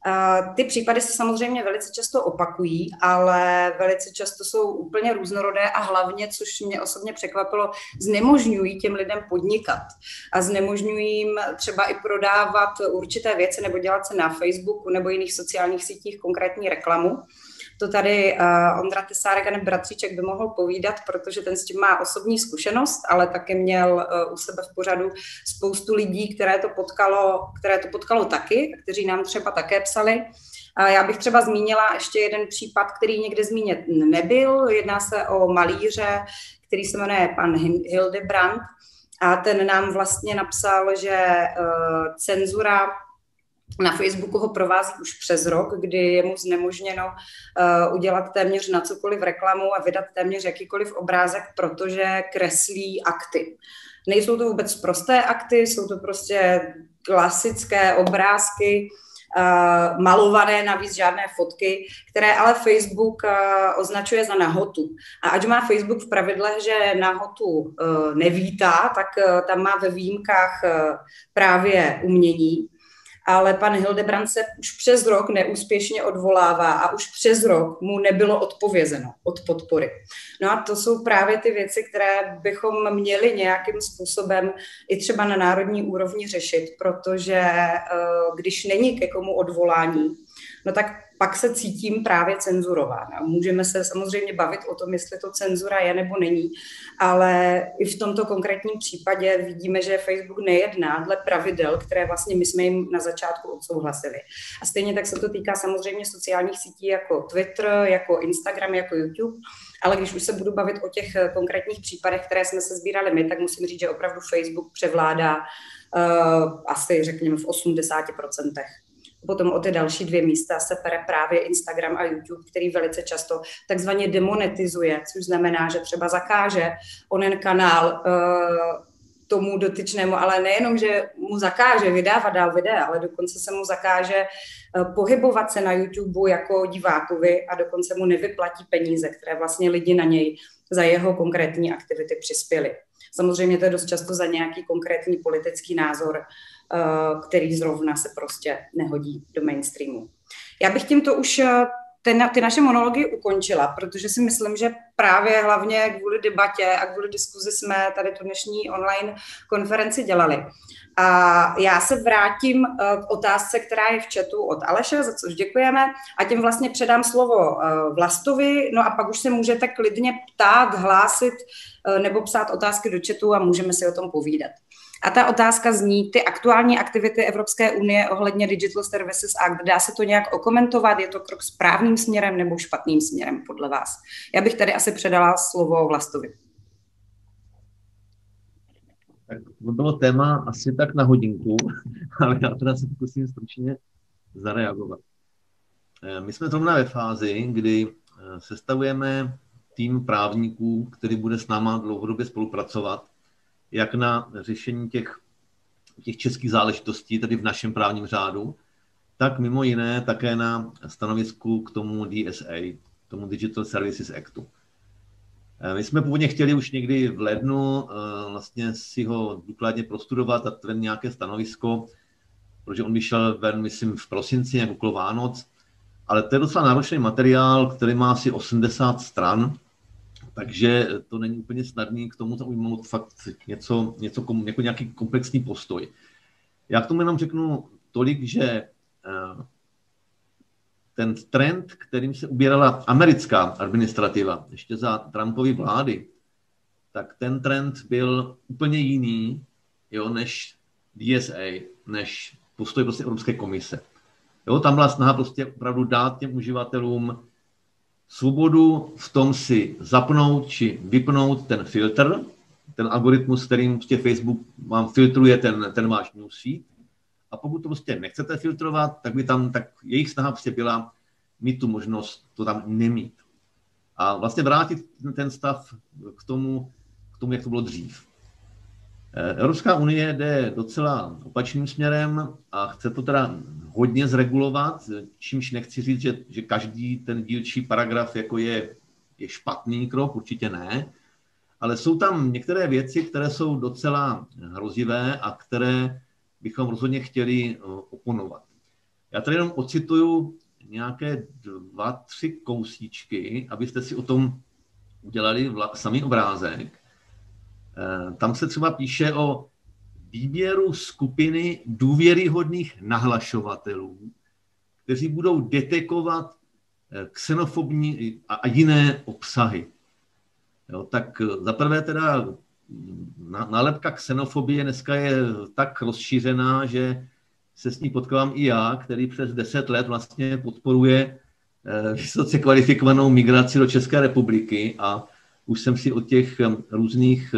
Speaker 2: Ty případy se samozřejmě velice často opakují, ale velice často jsou úplně různorodé a hlavně, což mě osobně překvapilo, znemožňují těm lidem podnikat a znemožňují jim třeba i prodávat určité věci nebo dělat se na Facebooku nebo jiných sociálních sítích konkrétní reklamu. To tady Ondra Tesárek a Bratříček by mohl povídat, protože ten s tím má osobní zkušenost, ale taky měl u sebe v pořadu spoustu lidí, které to potkalo taky, kteří nám třeba také psali. Já bych třeba zmínila ještě jeden případ, který někde zmíněn nebyl. Jedná se o malíře, který se jmenuje pan Hildebrand a ten nám vlastně napsal, že cenzura na Facebooku ho provází už přes rok, kdy je mu znemožněno udělat téměř na cokoliv reklamu a vydat téměř jakýkoliv obrázek, protože kreslí akty. Nejsou to vůbec prosté akty, jsou to prostě klasické obrázky, malované, navíc žádné fotky, které ale Facebook označuje za nahotu. A ať má Facebook v pravidle, že nahotu nevítá, tak tam má ve výjimkách právě umění. Ale pan Hildebrand se už přes rok neúspěšně odvolává a už přes rok mu nebylo odpovězeno od podpory. No a to jsou právě ty věci, které bychom měli nějakým způsobem i třeba na národní úrovni řešit, protože když není ke komu odvolání, no tak pak se cítím právě cenzurován. A můžeme se samozřejmě bavit o tom, jestli to cenzura je nebo není, ale i v tomto konkrétním případě vidíme, že Facebook nejedná dle pravidel, které vlastně my jsme jim na začátku odsouhlasili. A stejně tak se to týká samozřejmě sociálních sítí jako Twitter, jako Instagram, jako YouTube, ale když už se budu bavit o těch konkrétních případech, které jsme se sbírali my, tak musím říct, že opravdu Facebook převládá asi řekněme v 80%. Potom o ty další 2 místa se pere právě Instagram a YouTube, který velice často takzvaně demonetizuje, což znamená, že třeba zakáže onen kanál tomu dotyčnému, ale nejenom, že mu zakáže vydávat dál videa, ale dokonce se mu zakáže pohybovat se na YouTube jako divákovi a dokonce mu nevyplatí peníze, které vlastně lidi na něj za jeho konkrétní aktivity přispěli. Samozřejmě to je dost často za nějaký konkrétní politický názor, který zrovna se prostě nehodí do mainstreamu. Já bych tímto už ty naše monology ukončila, protože si myslím, že právě hlavně kvůli debatě a kvůli diskuzi jsme tady tu dnešní online konferenci dělali. A já se vrátím k otázce, která je v chatu od Aleše, za což děkujeme, a tím vlastně předám slovo Vlastovi, no a pak už se můžete klidně ptát, hlásit nebo psát otázky do chatu a můžeme si o tom povídat. A ta otázka zní, ty aktuální aktivity Evropské unie ohledně Digital Services Act, dá se to nějak okomentovat? Je to krok správným směrem nebo špatným směrem podle vás? Já bych tady asi předala slovo Vlastovi.
Speaker 3: Tak to bylo téma asi tak na hodinku, ale já teda se pokusím stručně zareagovat. My jsme zrovna ve fázi, kdy sestavujeme tým právníků, který bude s náma dlouhodobě spolupracovat, jak na řešení těch českých záležitostí, tedy v našem právním řádu, tak mimo jiné také na stanovisku k tomu DSA, tomu Digital Services Actu. My jsme původně chtěli už někdy v lednu vlastně si ho důkladně prostudovat a tvrdit nějaké stanovisko, protože on vyšel ven, myslím, v prosinci, jako okolo Vánoc, ale to je docela náročný materiál, který má asi 80 stran, takže to není úplně snadný k tomu zaujmout fakt jako nějaký komplexní postoj. Já k tomu jenom řeknu tolik, že ten trend, kterým se ubírala americká administrativa ještě za Trumpovy vlády, tak ten trend byl úplně jiný, jo, než DSA, než postoj prostě Evropské komise. Jo, tam byla snaha prostě opravdu dát těm uživatelům svobodu v tom si zapnout či vypnout ten filtr, ten algoritmus, kterým prostě Facebook vám filtruje ten váš newsfeed. A pokud to prostě nechcete filtrovat, tak jejich snaha prostě byla mít tu možnost to tam nemít. A vlastně vrátit ten stav k tomu, jak to bylo dřív. Evropská unie jde docela opačným směrem a chce to teda hodně zregulovat, čímž nechci říct, že každý ten dílčí paragraf jako je špatný krok, určitě ne, ale jsou tam některé věci, které jsou docela hrozivé a které bychom rozhodně chtěli oponovat. Já tady jenom ocituju nějaké 2-3 kousíčky, abyste si o tom udělali samý obrázek. Tam se třeba píše o výběru skupiny důvěryhodných nahlašovatelů, kteří budou detekovat xenofobní a jiné obsahy. Jo, tak zaprvé teda nálepka xenofobie dneska je tak rozšířená, že se s ní potkávám i já, který přes 10 let vlastně podporuje vysoce kvalifikovanou migraci do České republiky a už jsem si od těch různých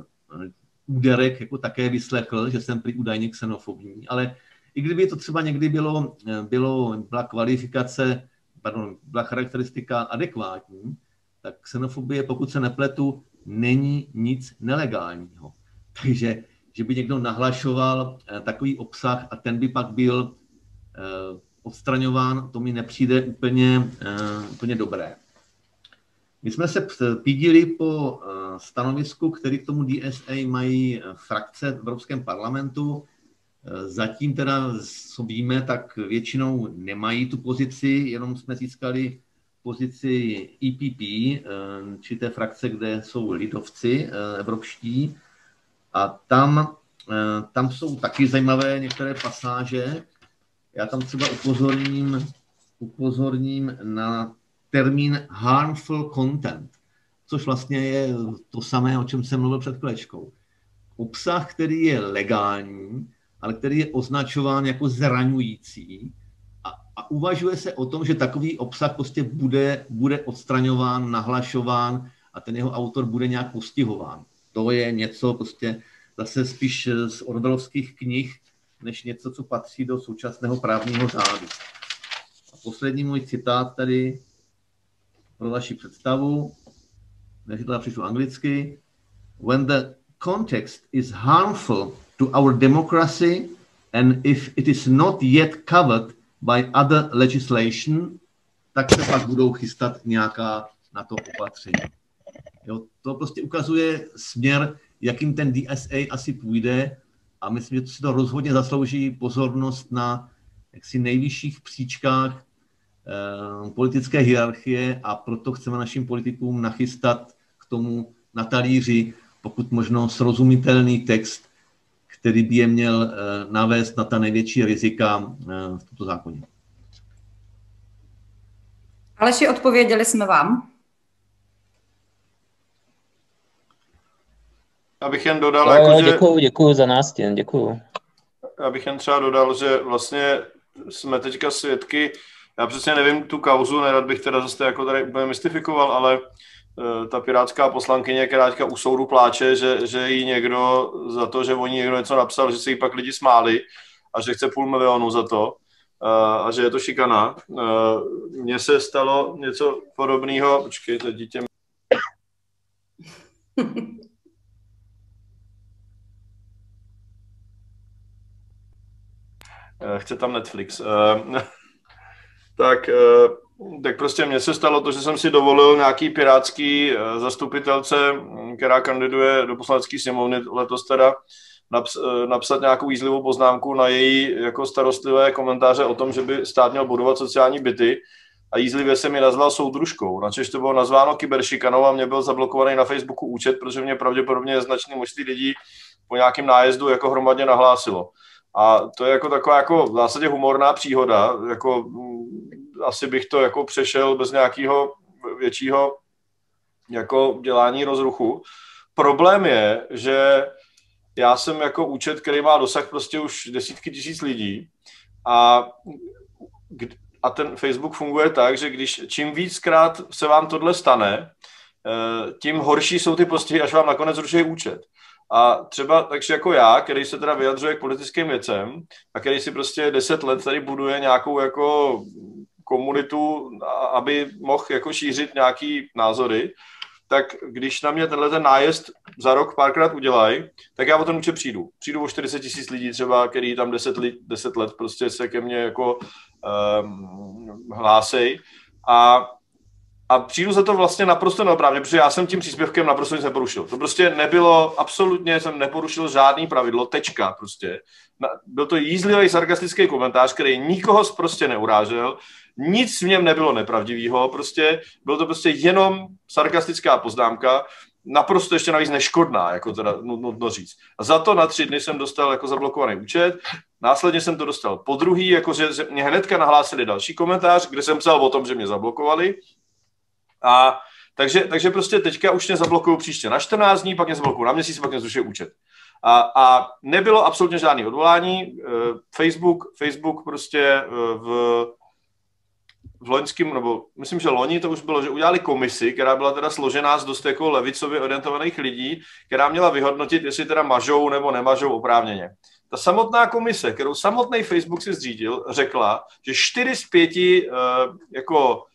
Speaker 3: úderek jako také vyslechl, že jsem prý údajně xenofobní, ale i kdyby to třeba někdy byla kvalifikace, byla charakteristika adekvátní, tak xenofobie, pokud se nepletu, není nic nelegálního. Takže, že by někdo nahlašoval takový obsah a ten by pak byl odstraňován, to mi nepřijde úplně dobré. My jsme se pídili po stanovisku, který k tomu DSA mají frakce v Evropském parlamentu. Zatím teda, co víme, tak většinou nemají tu pozici, jenom jsme získali pozici EPP, či té frakce, kde jsou lidovci evropští. A tam jsou taky zajímavé některé pasáže. Já tam třeba upozorním na termín harmful content, což vlastně je to samé, o čem jsem mluvil před chvílečkou. Obsah, který je legální, ale který je označován jako zraňující a uvažuje se o tom, že takový obsah prostě bude odstraňován, nahlašován a ten jeho autor bude nějak postihován. To je něco prostě zase spíš z orwellovských knih, než něco, co patří do současného právního řádu. A poslední můj citát tady pro vaši představu, než to přečtu anglicky. When the context is harmful to our democracy and if it is not yet covered by other legislation, tak se pak budou chystat nějaká na to opatření. Jo, to prostě ukazuje směr, jakým ten DSA asi půjde a myslím, že si to rozhodně zaslouží pozornost na jaksi nejvyšších příčkách politické hierarchie a proto chceme našim politikům nachystat k tomu na talíři pokud možno srozumitelný text, který by je měl navést na ta největší rizika v tomto zákoně.
Speaker 2: Aleši, odpověděli jsme vám.
Speaker 1: Abych jen dodal,
Speaker 5: děkuju za nástěn, děkuju.
Speaker 1: Abych jen třeba dodal, že vlastně jsme teďka svědky, já přesně nevím tu kauzu, nerad bych teda zase jako tady úplně mystifikoval, ale ta pirátská poslankyně, která teďka u soudu pláče, že jí někdo za to, že oni někdo něco napsal, že se jí pak lidi smáli a že chce 500 000 za to a že je to šikana. Mně se stalo něco podobného, počkejte, dítě. Chce tam Netflix. Tak prostě mně se stalo to, že jsem si dovolil nějaký pirátský zastupitelce, která kandiduje do poslanecké sněmovny letos teda, napsat nějakou jízlivou poznámku na její jako starostlivé komentáře o tom, že by stát měl budovat sociální byty a jízlivě se mi nazval soudružkou. Načež to bylo nazváno kyberšikanou a mě byl zablokovaný na Facebooku účet, protože mě pravděpodobně značné množství lidí po nějakém nájezdu jako hromadně nahlásilo. A to je jako taková jako v zásadě humorná příhoda, jako asi bych to jako přešel bez nějakého většího jako dělání rozruchu. Problém je, že já jsem jako účet, který má dosah prostě už desítky tisíc lidí a ten Facebook funguje tak, že čím víckrát se vám tohle stane, tím horší jsou ty postihy, až vám nakonec zruší účet. A třeba takže jako já, který se teda vyjadřuje k politickým věcem a který si prostě 10 let tady buduje nějakou jako komunitu, aby mohl jako šířit nějaký názory, tak když na mě tenhle ten nájezd za rok párkrát udělají, tak já o ten účet přijdu. Přijdu o 40 000 lidí třeba, který tam 10 let prostě se ke mně jako hlásej. A A přijdu za to vlastně naprosto neoprávně, protože já jsem tím příspěvkem naprosto nic neporušil. To prostě nebylo, absolutně jsem neporušil žádný pravidlo, tečka prostě. Byl to jízlivý sarkastický komentář, který nikoho prostě neurážel, nic v něm nebylo nepravdivého, prostě bylo to prostě jenom sarkastická poznámka, naprosto ještě navíc neškodná, jako teda nutno říct. A za to na 3 dny jsem dostal jako zablokovaný účet, následně jsem to dostal podruhý, jakože mě hnedka nahlásili další komentář, kde jsem psal o tom, že mě zablokovali. A takže prostě teďka už mě zablokují příště na 14 dní, pak mě zablokují na měsíc, pak mě zruší účet. A nebylo absolutně žádné odvolání. Facebook prostě v loňském, nebo myslím, že loni to už bylo, že udělali komisi, která byla teda složená z dost jako levicově orientovaných lidí, která měla vyhodnotit, jestli teda mažou nebo nemažou oprávněně. Ta samotná komise, kterou samotný Facebook si zřídil, řekla, že 4 z 5 jako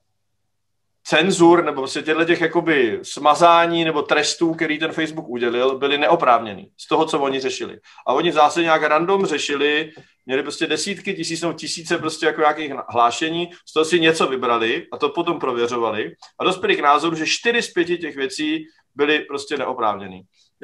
Speaker 1: cenzur nebo prostě těch jakoby smazání nebo trestů, který ten Facebook udělil, byly neoprávněný z toho, co oni řešili. A oni v zásadě nějak random řešili, měli prostě desítky tisíc nebo tisíce prostě jako nějakých hlášení, z toho si něco vybrali a to potom prověřovali a dospěli k názoru, že 4 z 5 těch věcí byly prostě neoprávněný.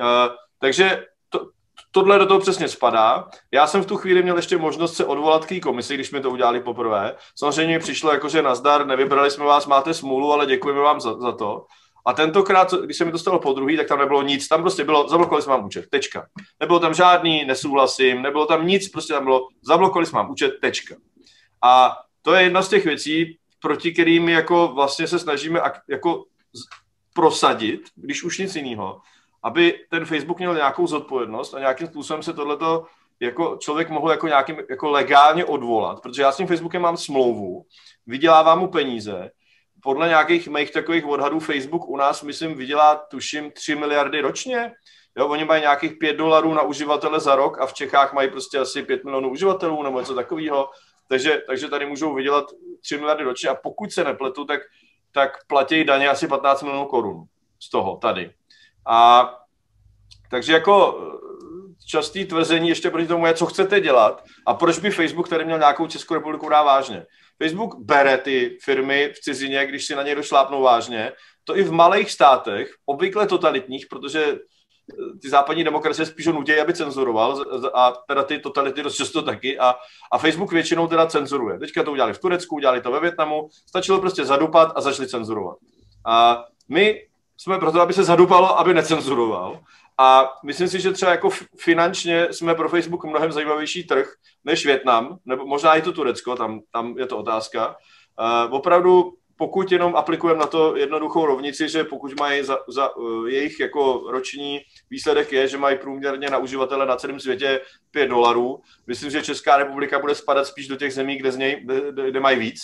Speaker 1: Takže tohle do toho přesně spadá. Já jsem v tu chvíli měl ještě možnost se odvolat k té komisi, když mi to udělali poprvé. Samozřejmě mi přišlo jako, že nazdar, nevybrali jsme vás, máte smůlu, ale děkujeme vám za to. A tentokrát, když se mi to stalo podruhý, tak tam nebylo nic. Tam prostě bylo, zablokovali jsme vám účet, tečka. Nebylo tam žádný nesouhlasím, nebylo tam nic, prostě tam bylo, zablokovali jsme vám účet, tečka. A to je jedna z těch věcí, proti kterými jako vlastně se snažíme jako prosadit, když už nic jiného, aby ten Facebook měl nějakou zodpovědnost a nějakým způsobem se tohleto jako člověk mohl jako nějakým jako legálně odvolat, protože já s tím Facebookem mám smlouvu, vydělávám mu peníze. Podle nějakých mých takových odhadů Facebook u nás, myslím, vydělá, tuším, 3 miliardy ročně. Jo, oni mají nějakých $5 na uživatele za rok a v Čechách mají prostě asi 5 milionů uživatelů nebo něco takového. Takže tady můžou vydělat 3 miliardy ročně a pokud se nepletu, tak platí daně asi 15 milionů korun z toho tady. A takže jako častý tvrzení ještě proti tomu je, co chcete dělat a proč by Facebook tady měl nějakou Českou republiku dát vážně. Facebook bere ty firmy v cizině, když si na ně došlápnou vážně. To i v malých státech, obvykle totalitních, protože ty západní demokracie spíš ho nutí, aby cenzuroval a teda ty totality dost často taky a Facebook většinou teda cenzuruje. Teďka to udělali v Turecku, udělali to ve Vietnamu, stačilo prostě zadupat a začali cenzurovat. A my jsme proto, aby se zadupalo, aby necenzuroval. A myslím si, že třeba jako finančně jsme pro Facebook mnohem zajímavější trh než Vietnam, nebo možná i to Turecko, tam je to otázka. Opravdu, pokud jenom aplikujeme na to jednoduchou rovnici, že pokud mají za jejich jako roční výsledek je, že mají průměrně na uživatele na celém světě $5, myslím, že Česká republika bude spadat spíš do těch zemí, kde mají víc.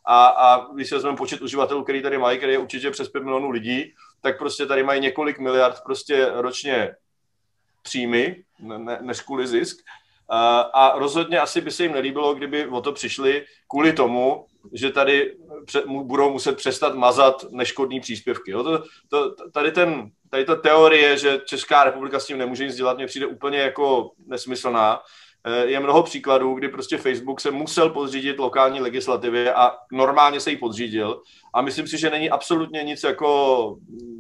Speaker 1: A když se vezmeme počet uživatelů, který tady mají, který je určitě přes 5 milionů lidí, tak prostě tady mají několik miliard prostě ročně příjmy, než kvůli zisk. A rozhodně asi by se jim nelíbilo, kdyby o to přišli kvůli tomu, že tady budou muset přestat mazat neškodný příspěvky. Jo? Tady ta teorie, že Česká republika s tím nemůže nic dělat, mně přijde úplně jako nesmyslná. Je mnoho příkladů, kdy prostě Facebook se musel podřídit lokální legislativě a normálně se jí podřídil. A myslím si, že není absolutně nic jako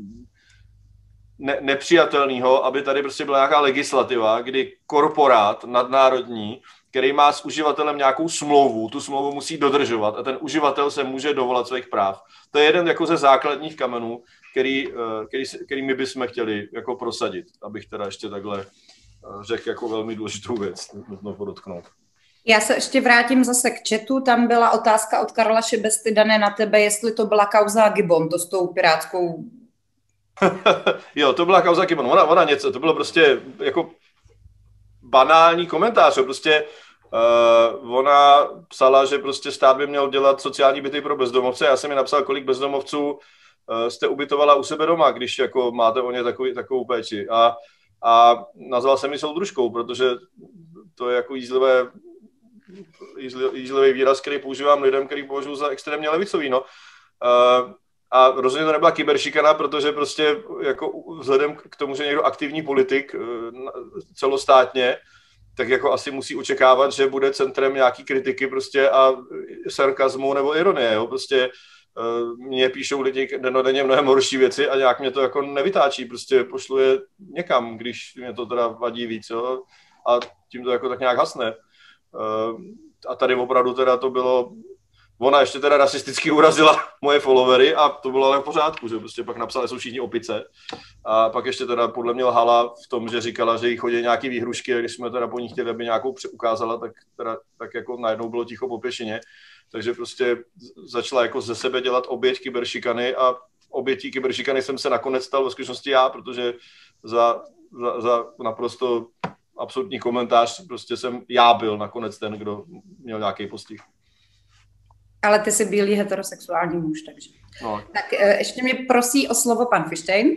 Speaker 1: nepřijatelného, aby tady prostě byla nějaká legislativa, kdy korporát nadnárodní, který má s uživatelem nějakou smlouvu, tu smlouvu musí dodržovat a ten uživatel se může dovolat svých práv. To je jeden jako ze základních kamenů, který my bychom chtěli jako prosadit, abych teda ještě takhle řekl jako velmi důležitou věc, nutno podotknout.
Speaker 2: Já se ještě vrátím zase k chatu, tam byla otázka od Karla Šebesty, Dané, na tebe, jestli to byla kauza Gibbon, to s tou pirátskou...
Speaker 1: Jo, to byla kauza Gibbon, ona něco, to bylo prostě jako banální komentář, prostě ona psala, že prostě stát by měl dělat sociální byty pro bezdomovce, já jsem mi napsal, kolik bezdomovců jste ubytovala u sebe doma, když jako máte o ně takovou péči a nazval jsem ji soudružkou, protože to je jako jízlivý výraz, který používám lidem, který považuji za extrémně levicový, no. A rozhodně to nebyla kyberšikana, protože prostě jako vzhledem k tomu, že někdo aktivní politik celostátně, tak jako asi musí očekávat, že bude centrem nějaký kritiky prostě a sarkazmu nebo ironie, jo, prostě Mně píšou lidi dennodenně mnohem horší věci a nějak mě to jako nevytáčí, prostě pošlu je někam, když mě to teda vadí víc, jo? A tím to jako tak nějak hasne. A tady opravdu teda to bylo, ona ještě teda rasisticky urazila moje followery a to bylo ale v pořádku, že prostě pak napsali, jsou všichni opice. A pak ještě teda podle mě lhala v tom, že říkala, že jí chodí nějaký výhrušky a když jsme teda po ní chtěli, aby nějakou ukázala, tak jako najednou bylo ticho po pěšině. Takže prostě začala jako ze sebe dělat oběť kyberšikany a obětí kyberšikany jsem se nakonec stal ve skutečnosti já, protože za naprosto absolutní komentář prostě jsem já byl nakonec ten, kdo měl nějaký postih.
Speaker 2: Ale ty jsi bílý heterosexuální muž, takže. No. Tak ještě mě prosí o slovo pan Fištejn.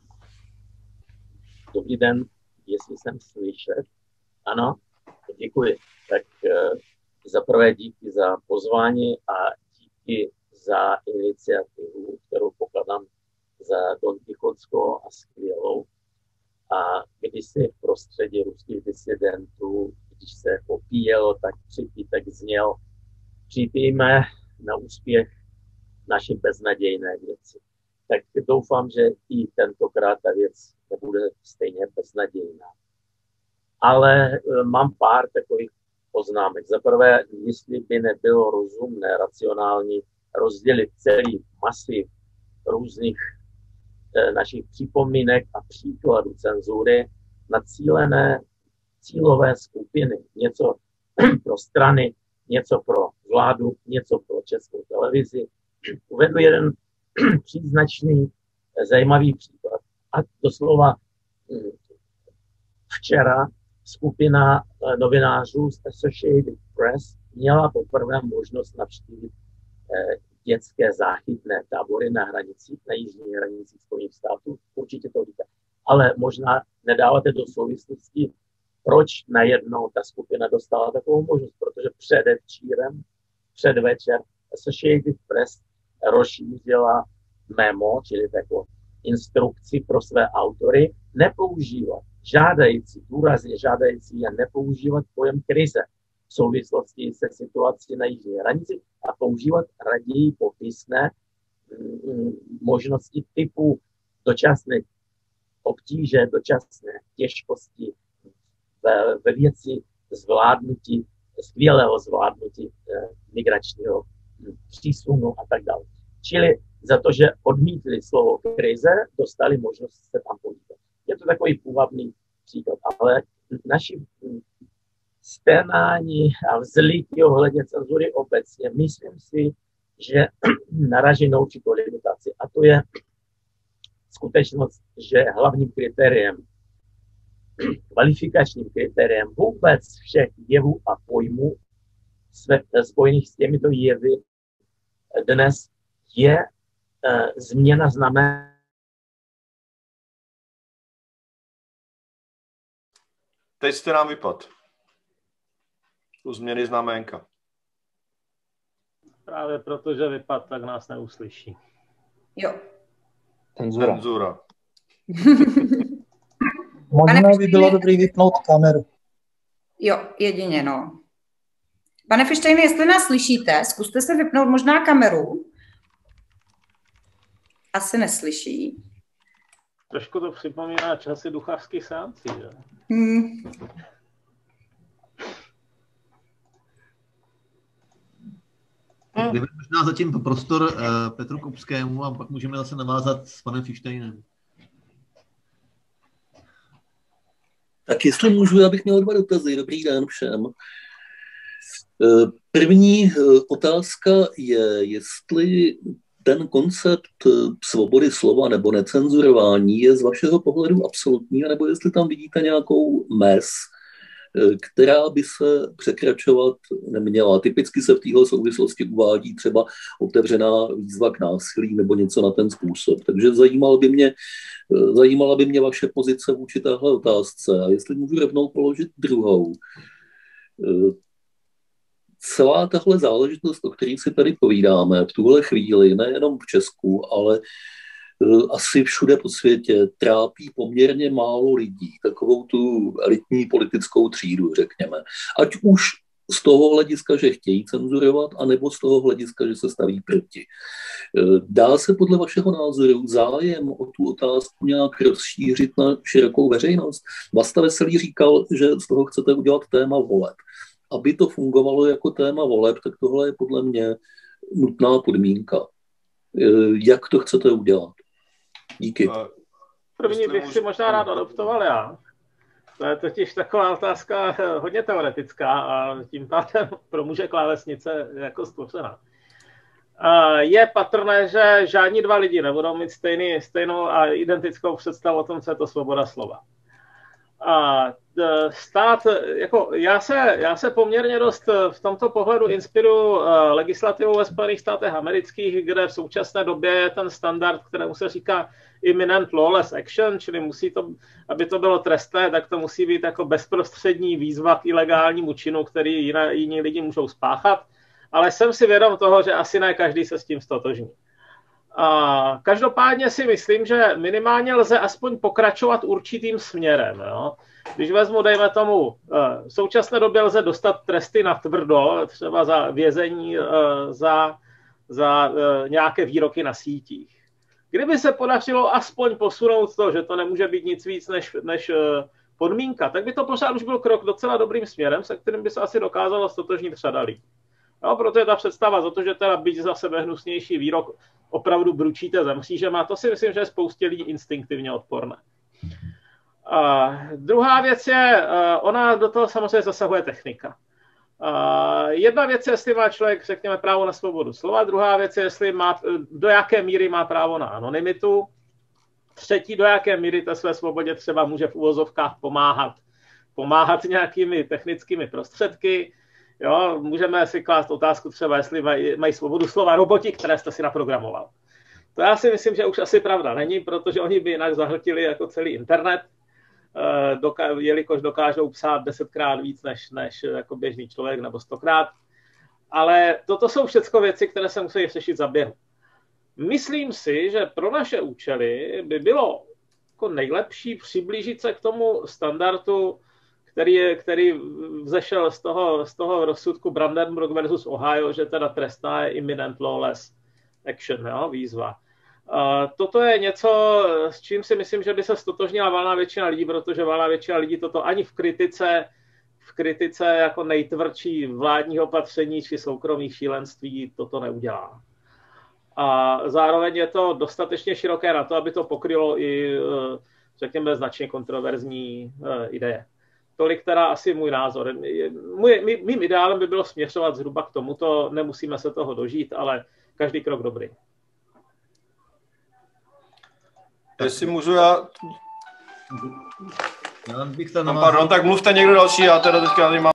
Speaker 6: Dobrý den, jestli jsem slyšet. Ano, děkuji. Tak za prvé díky za pozvání a díky za iniciativu, kterou pokládám za donkichotskou a skvělou. A když si v prostředí ruských disidentů, když se popíjelo, tak přípitek zněl: připijme na úspěch naše beznadějné věci. Tak doufám, že i tentokrát ta věc nebude stejně beznadějná. Ale mám pár takových poznámek. Za prvé, jestli by nebylo rozumné, racionální rozdělit celý masiv různých našich připomínek a příkladů cenzury na cílové skupiny. Něco pro strany, něco pro vládu, něco pro Českou televizi. Uvedu jeden příznačný, zajímavý příklad. A doslova včera skupina novinářů z Associated Press měla poprvé možnost navštívit dětské záchytné tábory na hranicích, na jižní hranici Spojených států. Určitě to víte. Ale možná nedáváte do souvislosti, proč najednou ta skupina dostala takovou možnost, protože předvečer Associated Press rozšířila memo, čili takovou instrukci pro své autory, nepoužívat důrazně žádající je nepoužívat pojem krize v souvislosti se situací na jižní hranici a používat raději popisné možnosti typu dočasné obtíže, dočasné těžkosti ve věci zvládnutí, skvělého zvládnutí migračního přísunu a tak dále. Čili za to, že odmítli slovo krize, dostali možnost se tam podívat. Je to takový půvabný příklad, ale naši stenání a vzlití ohledně cenzury obecně, myslím si, že naraží na určitou limitaci. A to je skutečnost, že hlavním kritériem, kvalifikačním kritériem vůbec všech jevů a pojmů spojených s těmito jevy dnes je změna znamená.
Speaker 1: Teď jste nám vypad. U změny znaménka.
Speaker 4: Právě protože vypad, tak nás neuslyší.
Speaker 2: Jo.
Speaker 1: Cenzura.
Speaker 7: Možná by bylo dobré vypnout kameru.
Speaker 2: Jo, jedině, no. Pane Fištejne, jestli nás slyšíte, zkuste se vypnout možná kameru. Asi neslyší.
Speaker 4: Trošku to připomíná časy duchářských seancí, že?
Speaker 3: Kdyby možná zatím prostor Petru Kopskému a pak můžeme zase navázat s panem Fištejnem.
Speaker 8: Tak jestli můžu, já bych měl 2 dotazy. Dobrý den všem. První otázka je, jestli ten koncept svobody slova nebo necenzurování je z vašeho pohledu absolutní, nebo jestli tam vidíte nějakou mez, která by se překračovat neměla. Typicky se v téhle souvislosti uvádí třeba otevřená výzva k násilí nebo něco na ten způsob. Takže zajímala by mě vaše pozice vůči téhle otázce. A jestli můžu rovnou položit druhou. Celá tahle záležitost, o které si tady povídáme v tuhle chvíli, nejenom v Česku, ale asi všude po světě, trápí poměrně málo lidí, takovou tu elitní politickou třídu, řekněme. Ať už z toho hlediska, že chtějí cenzurovat, anebo z toho hlediska, že se staví proti. Dá se podle vašeho názoru zájem o tu otázku nějak rozšířit na širokou veřejnost? Vlasta Veselý říkal, že z toho chcete udělat téma voleb. Aby to fungovalo jako téma voleb, tak tohle je podle mě nutná podmínka. Jak to chcete udělat? Díky.
Speaker 4: První bych si možná rád adoptoval já. To je totiž taková otázka hodně teoretická a tím pádem pro muže klávesnice jako stvořená. Je patrné, že žádní dva lidi nebudou mít stejnou a identickou představu o tom, co je to svoboda slova. Stát, jako já se poměrně dost v tomto pohledu inspiruji legislativou ve Spojených státech amerických, kde v současné době je ten standard, kterému se říká imminent lawless action, čili musí to, aby to bylo trestné, tak to musí být jako bezprostřední výzva k ilegálnímu činu, který jiní lidi můžou spáchat, ale jsem si vědom toho, že asi ne každý se s tím stotožní. Každopádně si myslím, že minimálně lze aspoň pokračovat určitým směrem. Jo? Když vezmu, dejme tomu, v současné době lze dostat tresty na tvrdo, třeba za vězení za nějaké výroky na sítích. Kdyby se podařilo aspoň posunout to, že to nemůže být nic víc než podmínka, tak by to pořád už byl krok docela dobrým směrem, se kterým by se asi dokázalo stotožnit řada lidí. No, proto je ta představa za to, že teda byť za sebe hnusnější výrok opravdu bručíte za mřížem, a to si myslím, že je spoustě lidí instinktivně odporné. Druhá věc je, ona do toho samozřejmě zasahuje technika. Jedna věc je, jestli má člověk, řekněme, právo na svobodu slova, druhá věc je, jestli do jaké míry má právo na anonymitu, třetí, do jaké míry té své svobodě třeba může v uvozovkách pomáhat nějakými technickými prostředky. Jo, můžeme si klást otázku třeba, jestli mají svobodu slova roboti, které jste si naprogramoval. To já si myslím, že už asi pravda není, protože oni by jinak zahltili jako celý internet, jelikož dokážou psát 10krát víc než jako běžný člověk nebo 100krát. Ale toto jsou všechno věci, které se musí řešit za běhu. Myslím si, že pro naše účely by bylo jako nejlepší přiblížit se k tomu standardu, který vzešel z toho rozsudku Brandenburg versus Ohio, že teda trestná je imminent lawless action, jo, výzva. Toto je něco, s čím si myslím, že by se stotožnila valná většina lidí, protože valná většina lidí toto ani v kritice jako nejtvrdší vládních opatření či soukromých šílenství toto neudělá. A zároveň je to dostatečně široké na to, aby to pokrylo i, řekněme, značně kontroverzní ideje. Tolik teda asi můj názor. Mým ideálem by bylo směřovat zhruba k tomuto, nemusíme se toho dožít, ale každý krok dobrý.
Speaker 1: Jestli můžu já...
Speaker 3: bych to
Speaker 1: pardon, tak mluvte někdo další, já teda teďka nemám...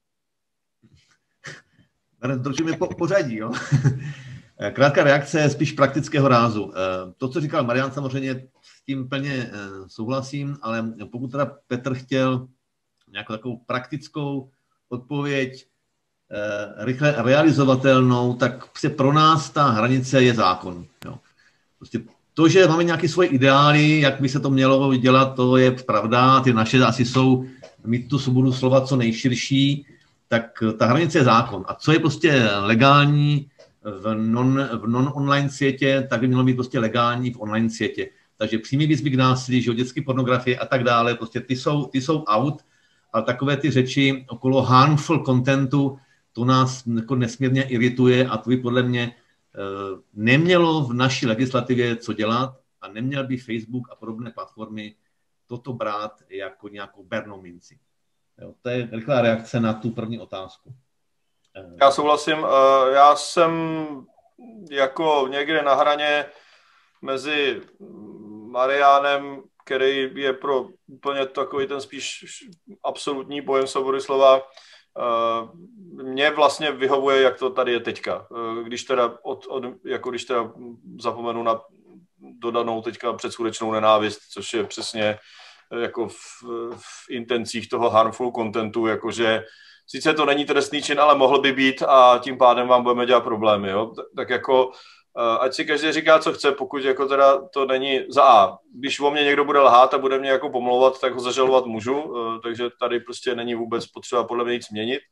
Speaker 3: Držíme pořadí, jo? Krátká reakce je spíš praktického rázu. To, co říkal Marian, samozřejmě s tím plně souhlasím, ale pokud teda Petr chtěl nějakou takovou praktickou odpověď, rychle realizovatelnou, tak prostě pro nás ta hranice je zákon. Jo. Prostě to, že máme nějaké svoje ideály, jak by se to mělo dělat, to je pravda, ty naše asi jsou mít tu svobodu slova co nejširší, tak ta hranice je zákon. A co je prostě legální v non-online světě, tak by mělo být prostě legální v online světě. Takže přímý výzvy k násilí, že dětské pornografie a tak dále, prostě ty jsou out, ale takové ty řeči okolo harmful contentu, to nás jako nesmírně irituje a to by podle mě nemělo v naší legislativě co dělat a neměl by Facebook a podobné platformy toto brát jako nějakou bernou minci. Jo, to je rychlá reakce na tu první otázku.
Speaker 1: Já souhlasím. Já jsem jako někde na hraně mezi Mariánem, který je pro úplně takový ten spíš absolutní pojem svobody slova. Mně vlastně vyhovuje, jak to tady je teďka. Když teda, když teda zapomenu na dodanou teďka předsudečnou nenávist, což je přesně jako v intencích toho harmful contentu, jakože sice to není trestný čin, ale mohl by být a tím pádem vám budeme dělat problémy. Jo? Tak jako ať si každý říká, co chce, pokud jako teda to není za A. Když o mě někdo bude lhát a bude mě jako pomlouvat, tak ho zažalovat můžu, takže tady prostě není vůbec potřeba podle mě nic měnit.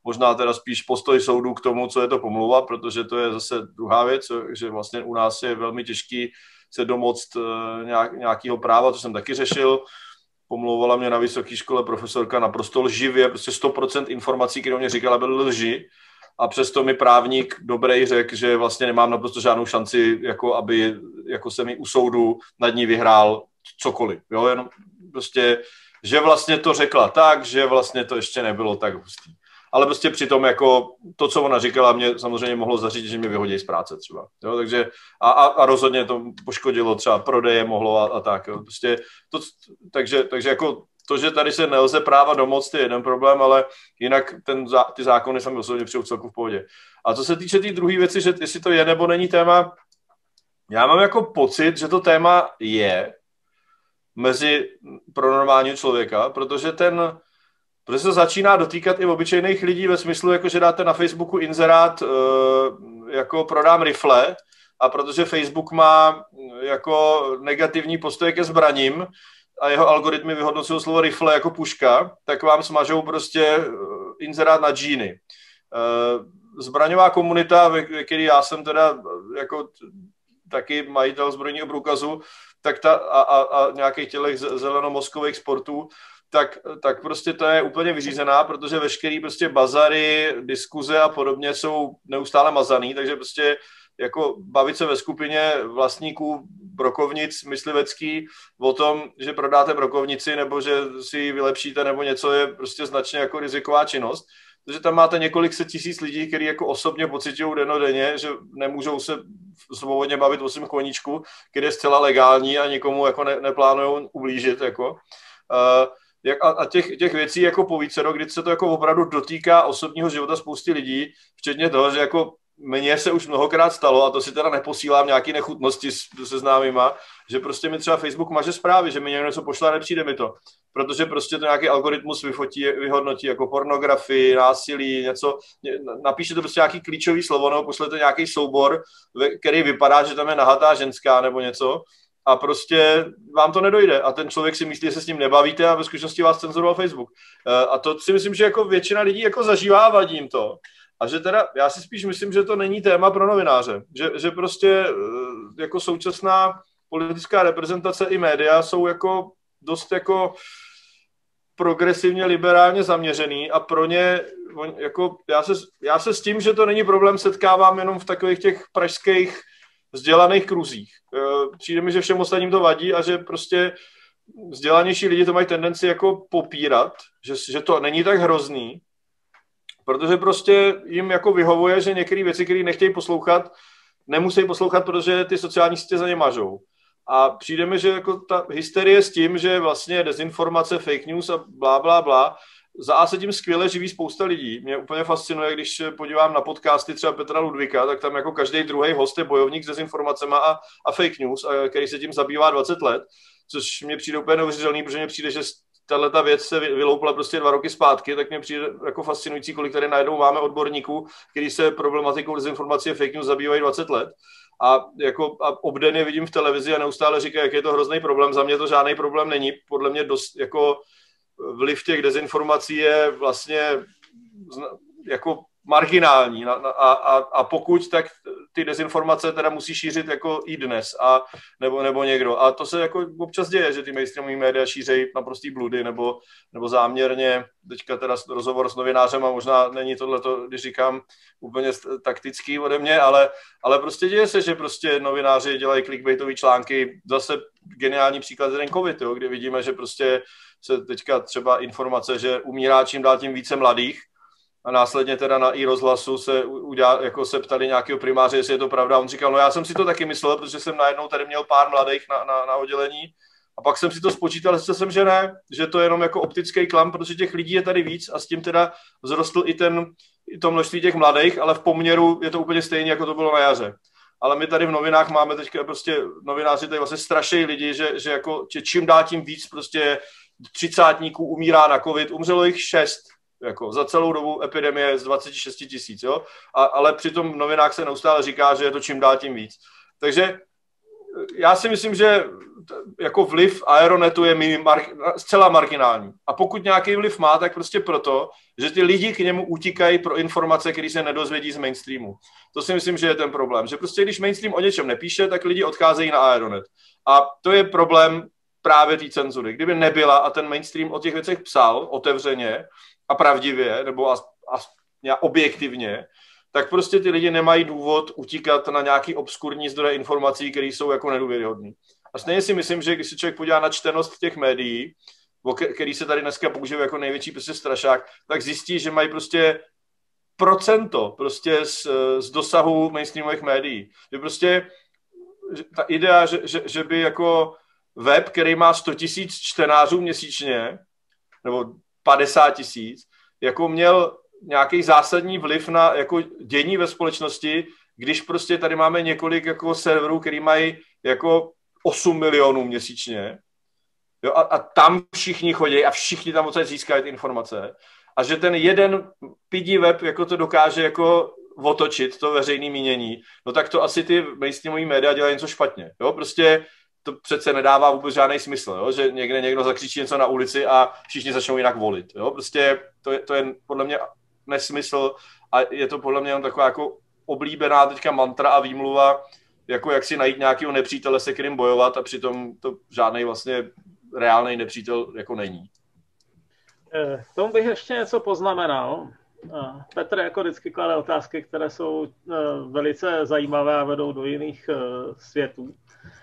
Speaker 1: možná teda spíš postoj soudu k tomu, co je to pomluva, protože to je zase druhá věc, že vlastně u nás je velmi těžký se domoct nějakého práva, to jsem taky řešil. Pomlouvala mě na vysoké škole profesorka naprosto lživě, prostě 100% informací, které mě říkala, byly lži. A přesto mi právník dobrý řekl, že vlastně nemám naprosto žádnou šanci, jako aby jako se mi u soudu nad ní vyhrál cokoliv. Jo? Jenom prostě, že vlastně to řekla tak, že vlastně to ještě nebylo tak hustý. Ale prostě přitom jako to, co ona říkala, mě samozřejmě mohlo zařídit, že mě vyhodí z práce třeba. Jo? Takže a rozhodně to poškodilo třeba prodeje mohlo a tak. Jo? Prostě to, takže jako to, že tady se nelze práva domoct, je jeden problém, ale jinak ty zákony sami osobně přijou celku v pohodě. A co se týče té druhé věci, že jestli to je nebo není téma, já mám jako pocit, že to téma je pro normálního člověka, protože se začíná dotýkat i obyčejných lidí ve smyslu, jako že dáte na Facebooku inzerát jako prodám rifle, a protože Facebook má jako negativní postoj ke zbraním a jeho algoritmy vyhodnocují slovo rifle jako puška, tak vám smažou prostě inzerát na džíny. Zbraňová komunita, ve které já jsem teda jako taky majitel zbrojního průkazu, tak a nějakých těch zelenomozkových sportů, tak prostě to je úplně vyřízená, protože veškerý prostě bazary, diskuze a podobně jsou neustále mazaný, takže prostě jako bavit se ve skupině vlastníků brokovnic myslivecký o tom, že prodáte brokovnici nebo že si ji vylepšíte nebo něco, je prostě značně jako riziková činnost. Protože tam máte několik set tisíc lidí, kteří jako osobně pocitují dennodenně, že nemůžou se svobodně bavit o svém koníčku, který je zcela legální a nikomu jako neplánují ublížit. Jako. A těch věcí jako povícero, kdy se to jako opravdu dotýká osobního života spousty lidí, včetně toho, že jako mně se už mnohokrát stalo, a to si teda neposílám nějaký nechutnosti se známýma, že prostě mi třeba Facebook maže zprávy, že mi někdo něco pošle a nepřijde mi to. Protože prostě to nějaký algoritmus vyhodnotí jako pornografii, násilí, něco, napíše to prostě nějaký klíčový slovo, nebo pošlete nějaký soubor, který vypadá, že tam je nahatá ženská nebo něco, a prostě vám to nedojde. A ten člověk si myslí, že se s ním nebavíte a ve skutečnosti vás cenzuroval Facebook. A to si myslím, že jako většina lidí jako zažívá, vadí jim to. A že teda, já si spíš myslím, že to není téma pro novináře. Že prostě jako současná politická reprezentace i média jsou jako dost jako progresivně liberálně zaměřený a pro ně, jako já se s tím, že to není problém, setkávám jenom v takových těch pražských vzdělaných kruzích. Přijde mi, že všem ostatním to vadí a že prostě vzdělanější lidi to mají tendenci jako popírat, že to není tak hrozný, protože prostě jim jako vyhovuje, že některé věci, které nechtějí poslouchat, nemusí poslouchat, protože ty sociální sítě za ně mažou. A přijde mi, že jako ta hysterie s tím, že vlastně dezinformace, fake news a blá, blá, blá, se tím skvěle živí spousta lidí. Mě úplně fascinuje, když podívám na podcasty třeba Petra Ludvíka, tak tam jako každý druhý host je bojovník s dezinformacemi a fake news, který se tím zabývá 20 let, což mě přijde úplně neuvěřitelný, protože mě přijde, že tato věc se vyloupla prostě 2 roky zpátky, tak mě přijde jako fascinující, kolik tady najednou máme odborníků, kteří se problematikou dezinformací a fake news zabývají 20 let. A obden je vidím v televizi a neustále říkají, jak je to hrozný problém. Za mě to žádný problém není. Podle mě dost jako vliv těch dezinformací je vlastně jako marginální a pokud, tak ty dezinformace teda musí šířit jako i dnes nebo někdo. A to se jako občas děje, že ty mainstreamové média šířejí naprostý bludy nebo záměrně, teďka teda rozhovor s novinářem a možná není tohleto, když říkám, úplně taktický ode mě, ale prostě děje se, že prostě novináři dělají clickbaitové články. Zase geniální příklad je ten COVID, jo, kdy vidíme, že prostě se teďka třeba informace, že umírá čím dál tím více mladých, a následně teda na iRozhlasu se ptali nějakého primáře, jestli je to pravda. On říkal, no já jsem si to taky myslel, protože jsem najednou tady měl pár mladých na oddělení. A pak jsem si to spočítal, že ne, že to je jenom jako optický klam, protože těch lidí je tady víc a s tím teda vzrostl i to množství těch mladých, ale v poměru je to úplně stejně, jako to bylo na jaře. Ale my tady v novinách máme teďka prostě, novináři tady vlastně strašejí lidi, že jako čím dál tím víc prostě 30 umírá na covid, umřelo jich 6. Jako za celou dobu epidemie z 26 000, jo? Ale přitom v novinách se neustále říká, že je to čím dál tím víc. Takže já si myslím, že jako vliv Aeronetu je zcela marginální. A pokud nějaký vliv má, tak prostě proto, že ty lidi k němu utíkají pro informace, které se nedozvědí z mainstreamu. To si myslím, že je ten problém. Že prostě když mainstream o něčem nepíše, tak lidi odcházejí na Aeronet. A to je problém právě té cenzury. Kdyby nebyla a ten mainstream o těch věcech psal otevřeně a pravdivě, nebo objektivně, tak prostě ty lidi nemají důvod utíkat na nějaký obskurní zdroje informací, které jsou jako nedůvěryhodný. A stejně si myslím, že když se člověk podívá na čtenost těch médií, který se tady dneska používá jako největší prostě strašák, tak zjistí, že mají prostě procento prostě z dosahu mainstreamových médií. Že prostě ta idea, že by jako web, který má 100 000 čtenářů měsíčně, nebo 50 000, jako měl nějaký zásadní vliv na jako dění ve společnosti, když prostě tady máme několik jako serverů, který mají jako 8 milionů měsíčně. Jo, a tam všichni chodí a všichni tam odsaď získají ty informace. A že ten jeden pidí web jako to dokáže jako otočit, to veřejné mínění, no tak to asi ty mainstreamový média dělají něco špatně. Jo, prostě to přece nedává vůbec žádný smysl, jo? Že někdo zakřičí něco na ulici a všichni začnou jinak volit. Jo? Prostě to je podle mě nesmysl a je to podle mě jen taková jako oblíbená teďka mantra a výmluva, jako jak si najít nějakého nepřítele, se kterým bojovat a přitom to žádný vlastně reálný nepřítel jako není.
Speaker 4: K tomu bych ještě něco poznamenal. Petr jako vždycky klade otázky, které jsou velice zajímavé a vedou do jiných světů.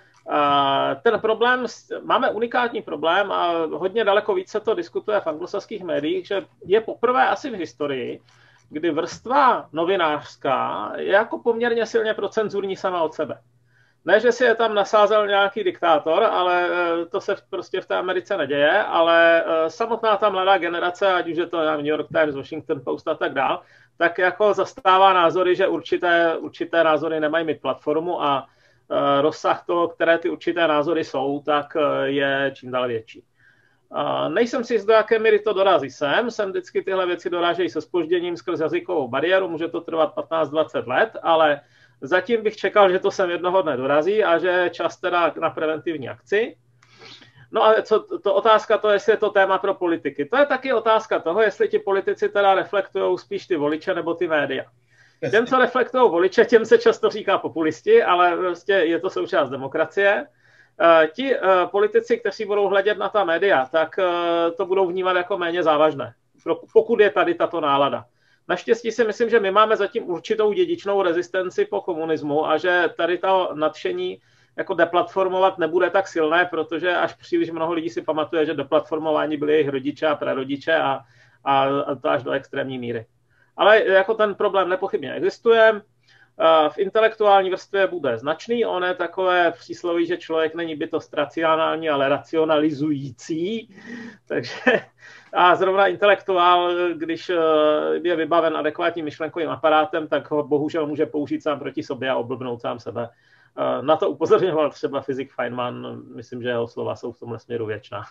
Speaker 4: Ten problém, máme unikátní problém a hodně daleko více to diskutuje v anglosaských médiích, že je poprvé asi v historii, kdy vrstva novinářská je jako poměrně silně procenzurní sama od sebe. Ne, že si je tam nasázel nějaký diktátor, ale to se prostě v té Americe neděje, ale samotná ta mladá generace, ať už je to New York Times, Washington Post a tak dál, tak jako zastává názory, že určité názory nemají mít platformu a rozsah toho, které ty určité názory jsou, tak je čím dál větší. Nejsem si jist, do jaké míry to dorazí sem vždycky tyhle věci dorážejí se zpožděním skrz jazykovou bariéru, může to trvat 15-20 let, ale zatím bych čekal, že to sem jednoho dne dorazí a že je čas teda na preventivní akci. No a otázka to, jestli je to téma pro politiky. To je taky otázka toho, jestli ti politici teda reflektují spíš ty voliče nebo ty média. Těm, co reflektují voliče, těm se často říká populisti, ale prostě je to součást demokracie. Ti politici, kteří budou hledět na ta média, tak to budou vnímat jako méně závažné, pokud je tady tato nálada. Naštěstí si myslím, že my máme zatím určitou dědičnou rezistenci po komunismu a že tady to nadšení jako deplatformovat nebude tak silné, protože až příliš mnoho lidí si pamatuje, že deplatformování byli jejich rodiče a prarodiče a to až do extrémní míry. Ale jako ten problém nepochybně existuje. V intelektuální vrstvě bude značný. On je takové přísloví, že člověk není bytost racionální, ale racionalizující. Takže a zrovna intelektuál, když je vybaven adekvátním myšlenkovým aparátem, tak ho bohužel může použít sám proti sobě a oblbnout sám sebe. Na to upozorňoval třeba fyzik Feynman. Myslím, že jeho slova jsou v tomhle směru věčná.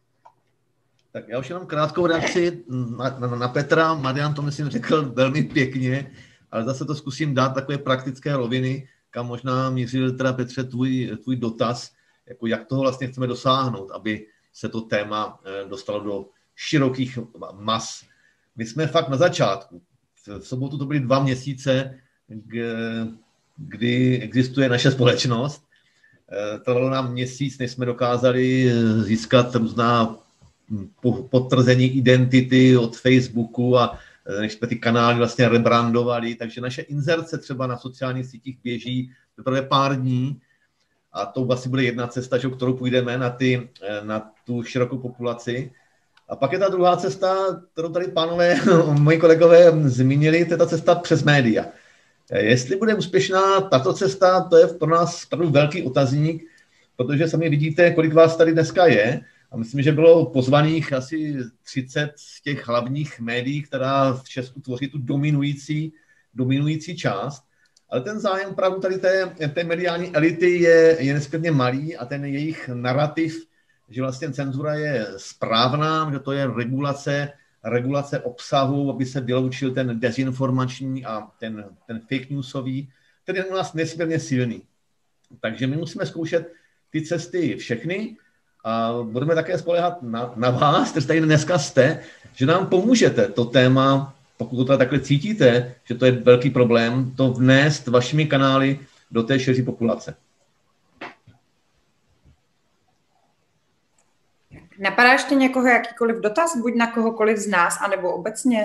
Speaker 3: Tak já už jenom krátkou reakci na Petra. Marian to, myslím, řekl velmi pěkně, ale zase to zkusím dát takové praktické roviny, kam možná mířil teda, Petře, tvůj dotaz, jako jak toho vlastně chceme dosáhnout, aby se to téma dostalo do širokých mas. My jsme fakt na začátku. V sobotu to byly 2 měsíce, kdy existuje naše společnost. Trvalo nám měsíc, než jsme dokázali získat různá potvrzení identity od Facebooku a než jsme ty kanály vlastně rebrandovali, takže naše inzerce třeba na sociálních sítích běží teprve pár dní a to vlastně bude jedna cesta, kterou půjdeme na tu širokou populaci. A pak je ta druhá cesta, kterou tady pánové, moji kolegové zmínili, to je ta cesta přes média. Jestli bude úspěšná tato cesta, to je pro nás velký otazník, protože sami vidíte, kolik vás tady dneska je. A myslím, že bylo pozvaných asi 30 z těch hlavních médií, která v Česku tvoří tu dominující část. Ale ten zájem opravdu tady té mediální elity je nesmírně malý a ten jejich narrativ, že vlastně cenzura je správná, že to je regulace obsahu, aby se vyloučil ten dezinformační a ten fake newsový, ten je u nás nesmírně silný. Takže my musíme zkoušet ty cesty všechny a budeme také spoléhat na vás, kteří tady dneska jste, že nám pomůžete to téma, pokud to takhle cítíte, že to je velký problém, to vnést vašimi kanály do té širší populace.
Speaker 2: Napadá ještě někoho jakýkoliv dotaz, buď na kohokoliv z nás, anebo obecně?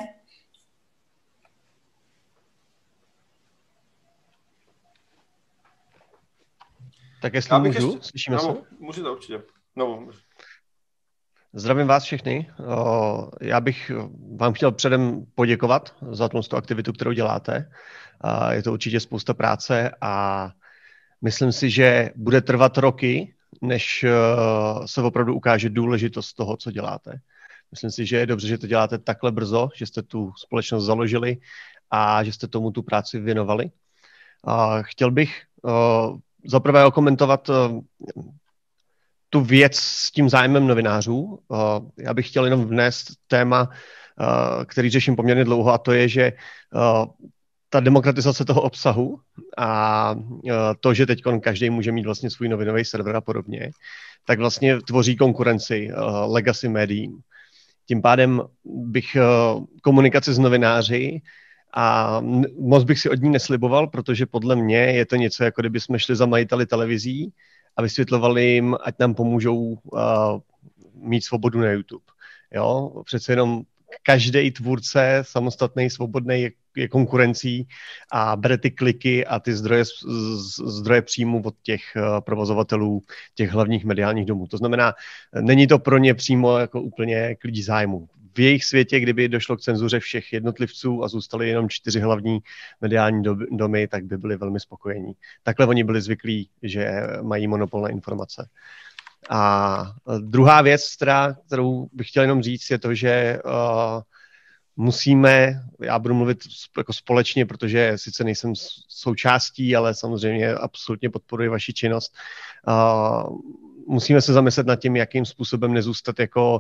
Speaker 9: Tak jestli můžu, slyšíme se?
Speaker 1: Můžete určitě. No.
Speaker 9: Zdravím vás všechny. Já bych vám chtěl předem poděkovat za tu aktivitu, kterou děláte. Je to určitě spousta práce a myslím si, že bude trvat roky, než se opravdu ukáže důležitost toho, co děláte. Myslím si, že je dobře, že to děláte takhle brzo, že jste tu společnost založili a že jste tomu tu práci věnovali. Chtěl bych zaprvé okomentovat tu věc s tím zájmem novinářů. Já bych chtěl jenom vnést téma, který řeším poměrně dlouho, a to je, že ta demokratizace toho obsahu a to, že teď každý může mít vlastně svůj novinový server a podobně, tak vlastně tvoří konkurenci legacy médiím. Tím pádem bych komunikaci s novináři a moc bych si od ní nesliboval, protože podle mě je to něco, jako kdyby jsme šli za majiteli televizí a vysvětlovali jim, ať nám pomůžou mít svobodu na YouTube. Jo? Přece jenom každý tvůrce samostatný, svobodný je konkurencí a bere ty kliky a ty zdroje příjmu od těch provozovatelů těch hlavních mediálních domů. To znamená, není to pro ně přímo jako úplně klíč zájmu. V jejich světě, kdyby došlo k cenzuře všech jednotlivců a zůstaly jenom 4 hlavní mediální domy, tak by byli velmi spokojení. Takhle oni byli zvyklí, že mají monopol na informace. A druhá věc, kterou bych chtěl jenom říct, je to, že musíme, já budu mluvit jako společně, protože sice nejsem součástí, ale samozřejmě absolutně podporuji vaši činnost. Musíme se zamyslet nad tím, jakým způsobem nezůstat jako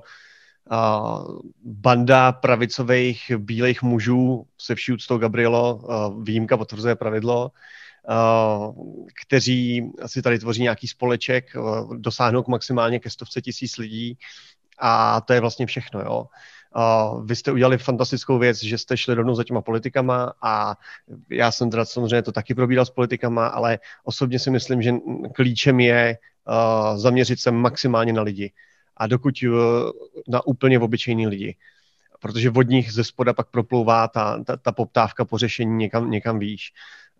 Speaker 9: banda pravicových bílých mužů, se vší úctou Gabrielo, výjimka potvrzuje pravidlo, kteří si tady tvoří nějaký společek, dosáhnou maximálně ke 100 000 lidí a to je vlastně všechno. Jo. Vy jste udělali fantastickou věc, že jste šli rovnou za těma politikama a já jsem teda samozřejmě to taky probíral s politikama, ale osobně si myslím, že klíčem je zaměřit se maximálně na lidi a dokud na úplně obyčejný lidi. Protože od nich ze spoda pak proplouvá ta poptávka po řešení někam výš.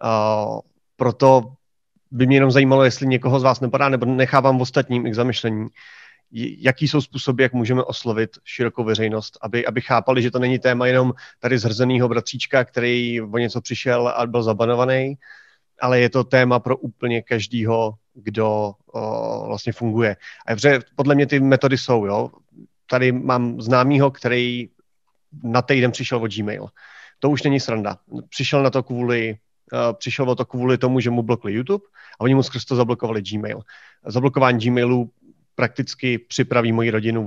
Speaker 9: Proto by mě jenom zajímalo, jestli někoho z vás napadá, nebo nechávám ostatním i k zamyšlení, jaký jsou způsoby, jak můžeme oslovit širokou veřejnost, aby chápali, že to není téma jenom tady zhrzenýho bratříčka, který o něco přišel a byl zabanovaný, ale je to téma pro úplně každýho, kdo vlastně funguje. A podle mě ty metody jsou, jo. Tady mám známýho, který na týden přišel od Gmail. To už není sranda. Přišel o to kvůli tomu, že mu blokli YouTube a oni mu skrz to zablokovali Gmail. Zablokování Gmailu prakticky připraví moji rodinu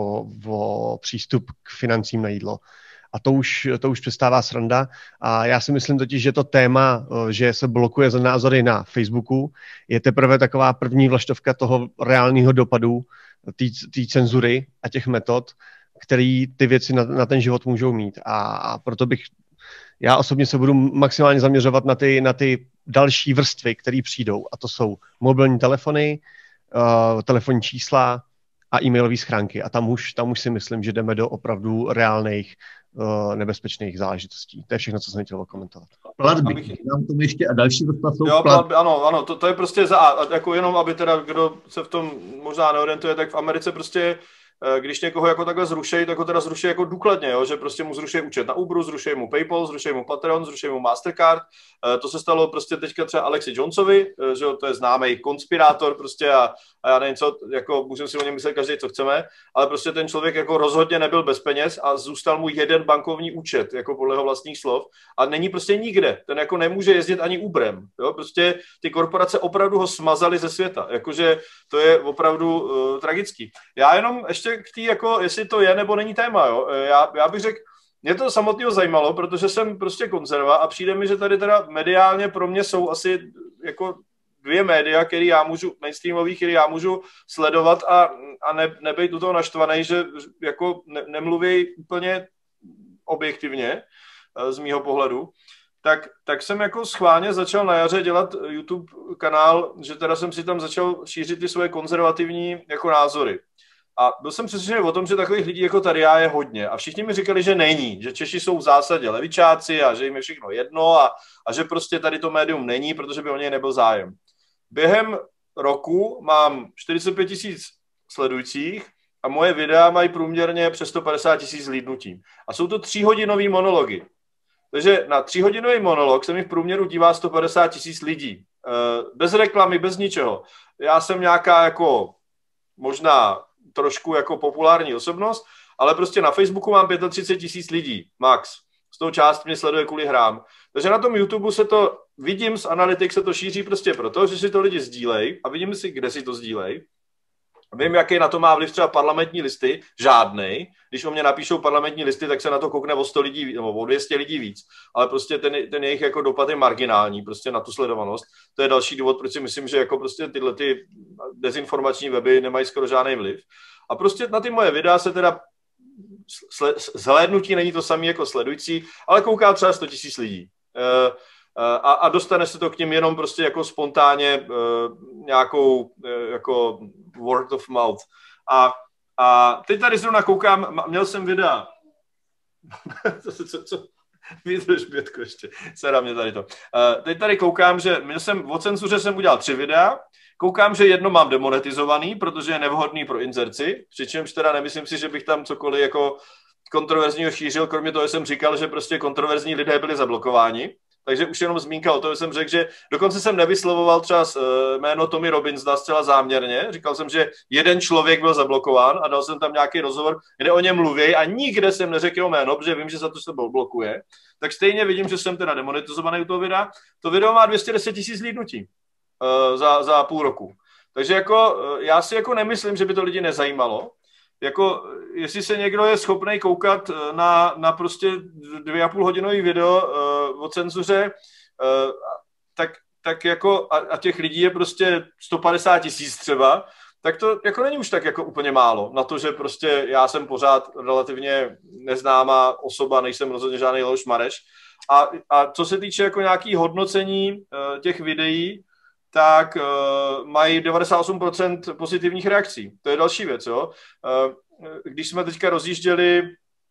Speaker 9: o přístup k financím na jídlo. A to už přestává sranda. A já si myslím totiž, že to téma, že se blokuje za názory na Facebooku, je teprve taková první vlaštovka toho reálného dopadu té cenzury a těch metod, který ty věci na ten život můžou mít. A proto já osobně se budu maximálně zaměřovat na ty další vrstvy, které přijdou. A to jsou mobilní telefony, telefonní čísla a e-mailové schránky. A tam už si myslím, že jdeme do opravdu reálných nebezpečných záležitostí. To je všechno, co jsem chtěl komentovat.
Speaker 3: Platby. Nám tomu ještě a další vrstva jsou
Speaker 1: platby. Ano, to je prostě jako jenom, aby teda, kdo se v tom možná neorientuje, tak v Americe prostě když někoho jako takhle zrušejí, tak ho teda zruší jako důkladně, jo? Že prostě mu zruší účet na Uberu, zruší mu PayPal, zruší mu Patreon, zruší mu Mastercard. To se stalo prostě teďka třeba Alexi Johnsovi, že jo? To je známý konspirátor prostě a já nevím co, jako můžeme si o něm myslet každý, co chceme, ale prostě ten člověk jako rozhodně nebyl bez peněz a zůstal mu jeden bankovní účet, jako podle jeho vlastních slov a není prostě nikde. Ten jako nemůže jezdit ani Uberem, jo? Prostě ty korporace opravdu ho smazaly ze světa, jakože to je opravdu tragický. Já jenom ještě k tý, jako jestli to je nebo není téma, jo. Já bych řekl, mě to samotného zajímalo, protože jsem prostě konzerva a přijde mi, že tady teda mediálně pro mě jsou asi jako 2 média, mainstreamový, který já můžu sledovat a nebejt do toho naštvaný, že jako nemluví úplně objektivně z mýho pohledu, tak jsem jako schválně začal na jaře dělat YouTube kanál, že teda jsem si tam začal šířit ty svoje konzervativní jako názory. A byl jsem přesvědčený o tom, že takových lidí jako tady já je hodně. A všichni mi říkali, že není, že Češi jsou v zásadě levičáci a že jim je všechno jedno a že prostě tady to médium není, protože by o něj nebyl zájem. Během roku mám 45 000 sledujících a moje videa mají průměrně přes 150 000 zhlídnutí. A jsou to 3hodinový monology. Takže na 3hodinový monolog se mi v průměru dívá 150 000 lidí. Bez reklamy, bez ničeho. Já jsem nějaká jako možná trošku jako populární osobnost, ale prostě na Facebooku mám 35 000 lidí, max. Z toho část mě sleduje kvůli hrám. Takže na tom YouTube se to, vidím z analytik, se to šíří prostě proto, že si to lidi sdílej a vidím si, kde si to sdílej. Vím, jaký na to má vliv třeba parlamentní listy, žádnej. Když o mě napíšou parlamentní listy, tak se na to koukne o 100 lidí, nebo o 200 lidí víc. Ale prostě ten jejich jako dopad je marginální, prostě na tu sledovanost. To je další důvod, proč si myslím, že jako prostě tyhle ty dezinformační weby nemají skoro žádný vliv. A prostě na ty moje videa se teda zhlédnutí není to samé jako sledující, ale kouká třeba 100 000 lidí. A dostane se to k nim jenom prostě jako spontánně nějakou jako word of mouth. A teď tady zrovna koukám, měl jsem videa. co? Vydrž, Bětko, ještě. Sera mě tady to. Teď tady koukám, že o cenzuře jsem udělal 3 videa. Koukám, že jedno mám demonetizovaný, protože je nevhodný pro inzerci, přičemž teda nemyslím si, že bych tam cokoliv jako kontroverzního šířil, kromě toho, že jsem říkal, že prostě kontroverzní lidé byli zablokováni. Takže už jenom zmínka o tom, že jsem řekl, že dokonce jsem nevyslovoval třeba jméno Tommy Robinsona zcela záměrně. Říkal jsem, že jeden člověk byl zablokován a dal jsem tam nějaký rozhovor, kde o něm mluví a nikde jsem neřekl jeho jméno, protože vím, že za to se blokuje. Tak stejně vidím, že jsem teda demonetizovaný u toho videa. To video má 210 000 zhlídnutí za půl roku. Takže jako já si jako nemyslím, že by to lidi nezajímalo. Jako, jestli se někdo je schopný koukat na prostě 2,5 hodinový video o cenzuře, tak jako a těch lidí je prostě 150 000 třeba, tak to jako není už tak jako úplně málo. Na to, že prostě já jsem pořád relativně neznámá osoba, nejsem rozhodně žádný Leoš Mareš. A co se týče jako nějaký hodnocení těch videí, tak mají 98% pozitivních reakcí. To je další věc, jo. Když jsme teďka rozjížděli,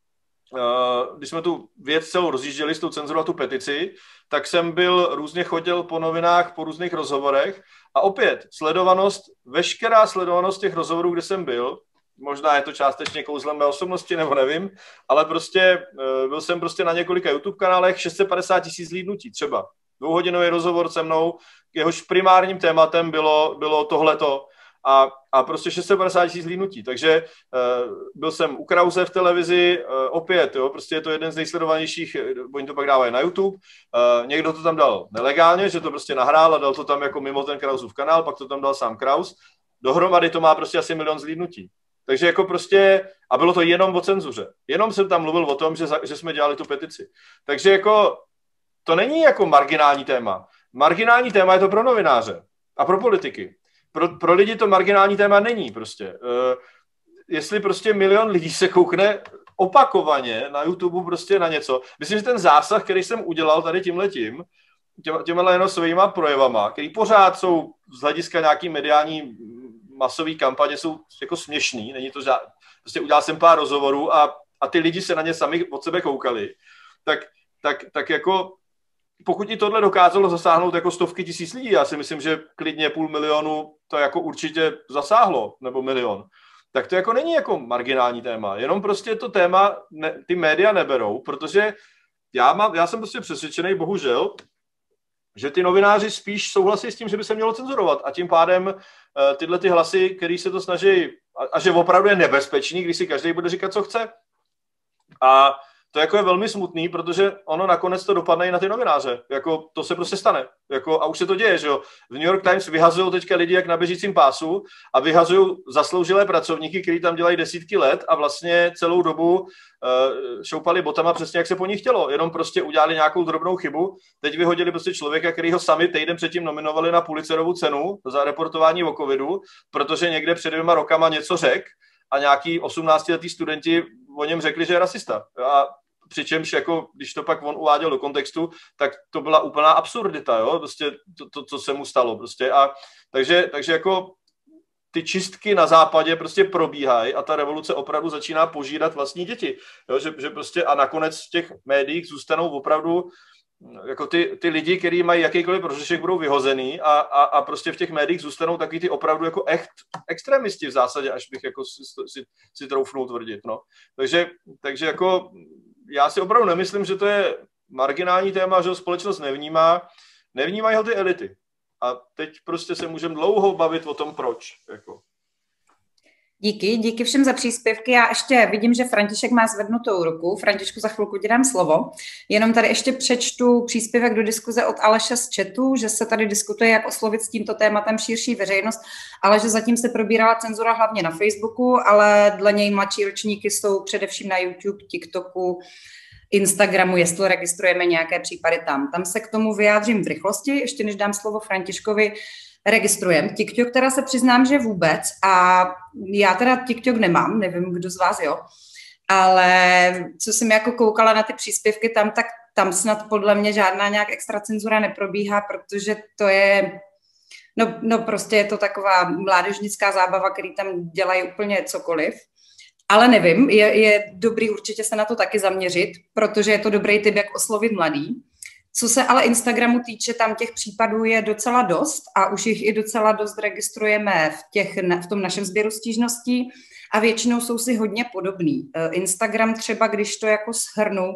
Speaker 1: když jsme tu věc celou rozjížděli s tou cenzurou a tu petici, tak jsem různě chodil po novinách, po různých rozhovorech a opět veškerá sledovanost těch rozhovorů, kde jsem byl, možná je to částečně kouzlem mé osobnosti, nebo nevím, ale prostě byl jsem prostě na několika YouTube kanálech, 650 000 zhlídnutí třeba. 2hodinový rozhovor se mnou, jehož primárním tématem bylo tohleto a prostě 650 000 zhlídnutí. Takže byl jsem u Krause v televizi, opět, jo, prostě je to jeden z nejsledovanějších, oni to pak dávají na YouTube. Někdo to tam dal nelegálně, že to prostě nahrál a dal to tam jako mimo ten Krausův kanál, pak to tam dal sám Kraus. Dohromady to má prostě asi 1 milion zhlídnutí. Takže jako prostě, a bylo to jenom o cenzuře. Jenom jsem tam mluvil o tom, že jsme dělali tu petici. Takže jako to není jako marginální téma. Marginální téma je to pro novináře a pro politiky. Pro lidi to marginální téma není prostě. Jestli prostě 1 milion lidí se koukne opakovaně na YouTube prostě na něco. Myslím, že ten zásah, který jsem udělal tady těmhle jenom svýma projevama, který pořád jsou z hlediska nějaký mediální masový kampaně, jsou jako směšný. Není to prostě udělal jsem pár rozhovorů a ty lidi se na ně sami od sebe koukali. Tak jako pokud i tohle dokázalo zasáhnout jako stovky tisíc lidí, já si myslím, že klidně 500 000 to jako určitě zasáhlo, nebo 1 milion, tak to jako není jako marginální téma. Jenom prostě to téma ty média neberou, protože já jsem prostě přesvědčený, bohužel, že ty novináři spíš souhlasí s tím, že by se mělo cenzurovat a tím pádem tyhle ty hlasy, který se to snaží, a že opravdu je nebezpečný, když si každý bude říkat, co chce. A to jako je velmi smutný, protože ono nakonec to dopadne i na ty novináře. Jako to se prostě stane. Jako, a už se to děje, že jo. V New York Times vyhazují teďka lidi jak na běžícím pásu a vyhazují zasloužilé pracovníky, kteří tam dělají desítky let a vlastně celou dobu šoupali botama přesně, jak se po nich chtělo. Jenom prostě udělali nějakou drobnou chybu. Teď vyhodili prostě člověka, který ho sami týden předtím nominovali na Pulitzerovu cenu za reportování o covidu, protože někde před 2 rokama něco řekl a nějaký 18letý studenti o něm řekli, že je rasista. A přičemž, jako, když to pak on uváděl do kontextu, tak to byla úplná absurdita, jo? Prostě to, co se mu stalo. Prostě. A takže jako ty čistky na západě prostě probíhají a ta revoluce opravdu začíná požírat vlastní děti. Jo? Že prostě a nakonec v těch médiích zůstanou opravdu jako ty lidi, kteří mají jakýkoliv prohřešek, budou vyhozený a prostě v těch médiích zůstanou taky ty opravdu jako extremisti v zásadě, až bych jako si troufnul tvrdit. No. Takže jako já si opravdu nemyslím, že to je marginální téma, že ho společnost nevnímá. Nevnímají ho ty elity. A teď prostě se můžeme dlouho bavit o tom, proč. Jako.
Speaker 2: Díky všem za příspěvky. Já ještě vidím, že František má zvednutou ruku. Františku, za chvilku ti dám slovo. Jenom tady ještě přečtu příspěvek do diskuze od Aleše z chatu, že se tady diskutuje, jak oslovit s tímto tématem širší veřejnost, ale že zatím se probírala cenzura hlavně na Facebooku, ale dle něj mladší ročníky jsou především na YouTube, TikToku, Instagramu, jestli registrujeme nějaké případy tam. Tam se k tomu vyjádřím v rychlosti, ještě než dám slovo Františkovi. Registrujem TikTok, teda se přiznám, že vůbec, a já teda TikTok nemám, nevím, kdo z vás, jo, ale co jsem jako koukala na ty příspěvky tam, tak tam snad podle mě žádná nějak extra cenzura neprobíhá, protože to je, no prostě je to taková mládežnická zábava, který tam dělají úplně cokoliv. Ale nevím, je dobrý určitě se na to taky zaměřit, protože je to dobrý tip, jak oslovit mladý. Co se ale Instagramu týče, tam těch případů je docela dost a už jich i docela dost registrujeme v tom našem sběru stížností a většinou jsou si hodně podobný. Instagram třeba, když to jako shrnu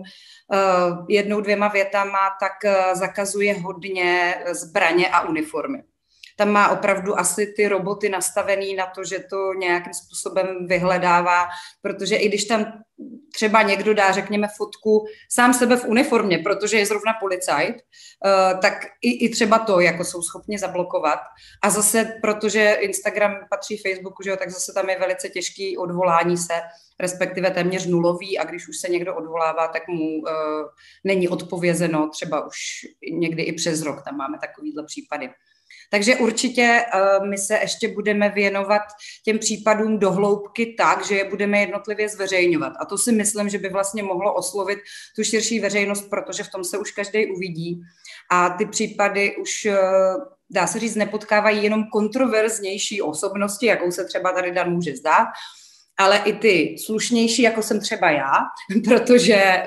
Speaker 2: 1-2 větama, tak zakazuje hodně zbraně a uniformy. Tam má opravdu asi ty roboty nastavený na to, že to nějakým způsobem vyhledává, protože i když tam třeba někdo dá, řekněme, fotku sám sebe v uniformě, protože je zrovna policajt, tak i třeba to jako jsou schopni zablokovat. A zase, protože Instagram patří Facebooku, že jo, tak zase tam je velice těžký odvolání se, respektive téměř nulový, a když už se někdo odvolává, tak mu není odpovězeno, třeba už někdy i přes rok, tam máme takovýhle případy. Takže určitě my se ještě budeme věnovat těm případům do hloubky tak, že je budeme jednotlivě zveřejňovat. A to si myslím, že by vlastně mohlo oslovit tu širší veřejnost, protože v tom se už každý uvidí. A ty případy už, dá se říct, nepotkávají jenom kontroverznější osobnosti, jakou se třeba tady Dan může zdát, ale i ty slušnější, jako jsem třeba já, protože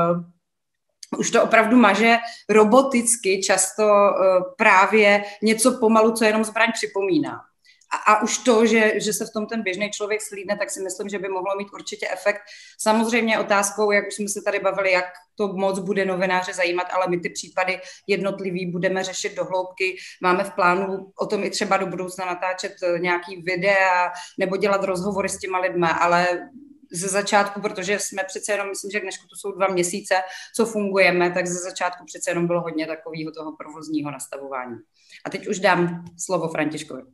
Speaker 2: už to opravdu maže roboticky, často právě něco pomalu, co jenom zbraň připomíná. A už to, že se v tom ten běžný člověk slídne, tak si myslím, že by mohlo mít určitě efekt. Samozřejmě otázkou, jak už jsme se tady bavili, jak to moc bude novináře zajímat, ale my ty případy jednotlivý budeme řešit do hloubky. Máme v plánu o tom i třeba do budoucna natáčet nějaký videa nebo dělat rozhovory s těma lidma, ale ze začátku, protože jsme přece jenom, myslím, že dneska to jsou 2 měsíce, co fungujeme, tak ze začátku přece jenom bylo hodně takového toho provozního nastavování. A teď už dám slovo Františkovi.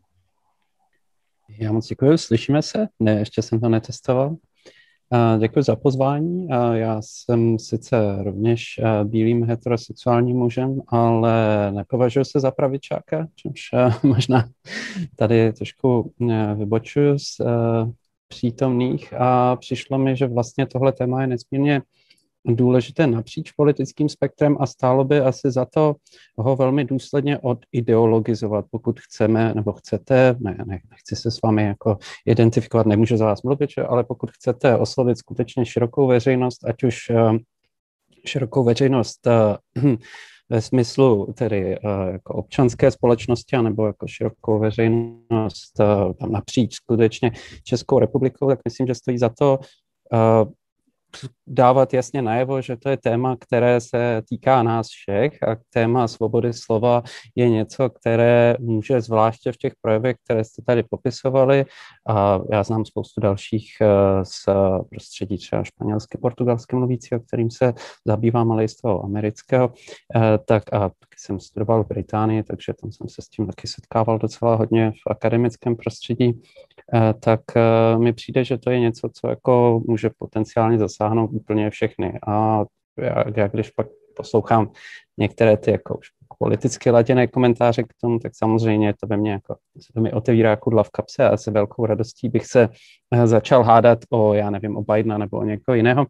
Speaker 10: Já moc děkuji, slyšíme se? Ne, ještě jsem to netestoval. Děkuji za pozvání. Já jsem sice rovněž bílým heterosexuálním mužem, ale nepovažuji se za pravičáka, čímž možná tady trošku vybočuju z přítomných a přišlo mi, že vlastně tohle téma je nesmírně důležité napříč politickým spektrem a stálo by asi za to ho velmi důsledně odideologizovat, pokud chceme nebo chcete, nechci se s vámi jako identifikovat, nemůžu za vás mluvit, ale pokud chcete oslovit skutečně širokou veřejnost, ať už širokou veřejnost ve smyslu tedy jako občanské společnosti anebo jako širokou veřejnost tam napříč skutečně Českou republikou, tak myslím, že stojí za to dávat jasně najevo, že to je téma, které se týká nás všech a téma svobody slova je něco, které může zvláště v těch projevech, které jste tady popisovali, a já znám spoustu dalších z prostředí třeba španělsky, portugalsky mluvícího, kterým se zabývám, ale i z toho amerického, tak a taky jsem studoval v Británii, takže tam jsem se s tím taky setkával docela hodně v akademickém prostředí, tak mi přijde, že to je něco, co jako může potenciálně zasáhnout úplně všechny. A já když pak poslouchám některé ty jako už politicky laděné komentáře k tomu, tak samozřejmě to ve mně jako, to mi otevírá kudla v kapse a se velkou radostí bych se začal hádat o, já nevím, o Bidena nebo o někoho jiného.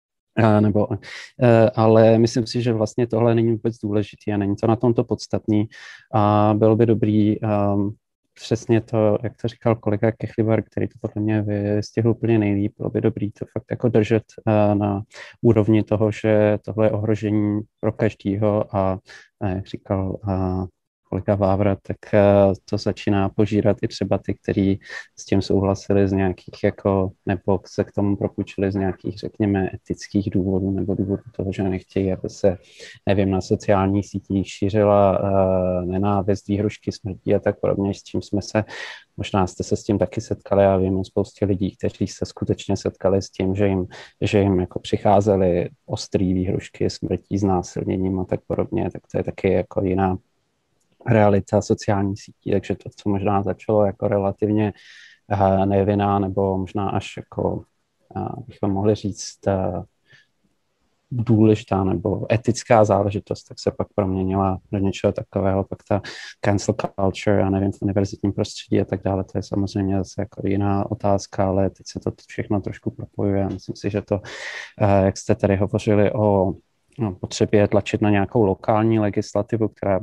Speaker 10: Ale myslím si, že vlastně tohle není vůbec důležitý a není to na tomto podstatný a bylo by dobrý přesně to, jak to říkal kolega Kechlibar, který to podle mě vystihl úplně nejlíp, bylo by dobrý to fakt jako držet na úrovni toho, že tohle je ohrožení pro každýho a jak říkal kolega Vávra, tak to začíná požírat i třeba ty, kteří s tím souhlasili z nějakých jako, nebo se k tomu propůjčili z nějakých, řekněme, etických důvodů nebo důvodů toho, že nechtějí, aby se, nevím, na sociálních sítích šířila nenávist, výhrušky smrti a tak podobně, s čím jsme se, možná jste se s tím taky setkali, já vím o spoustě lidí, kteří se skutečně setkali s tím, že jim jako přicházely ostrý výhrušky smrtí, znásilněním a tak podobně, tak to je taky jako jiná realita sociálních sítí, takže to, co možná začalo jako relativně nevinná nebo možná až jako, bychom mohli říct, důležitá nebo etická záležitost, tak se pak proměnila do něčeho takového, pak ta cancel culture, já nevím, v univerzitním prostředí a tak dále, to je samozřejmě zase jako jiná otázka, ale teď se to všechno trošku propojuje. Myslím si, že to, jak jste tady hovořili o potřebě tlačit na nějakou lokální legislativu, která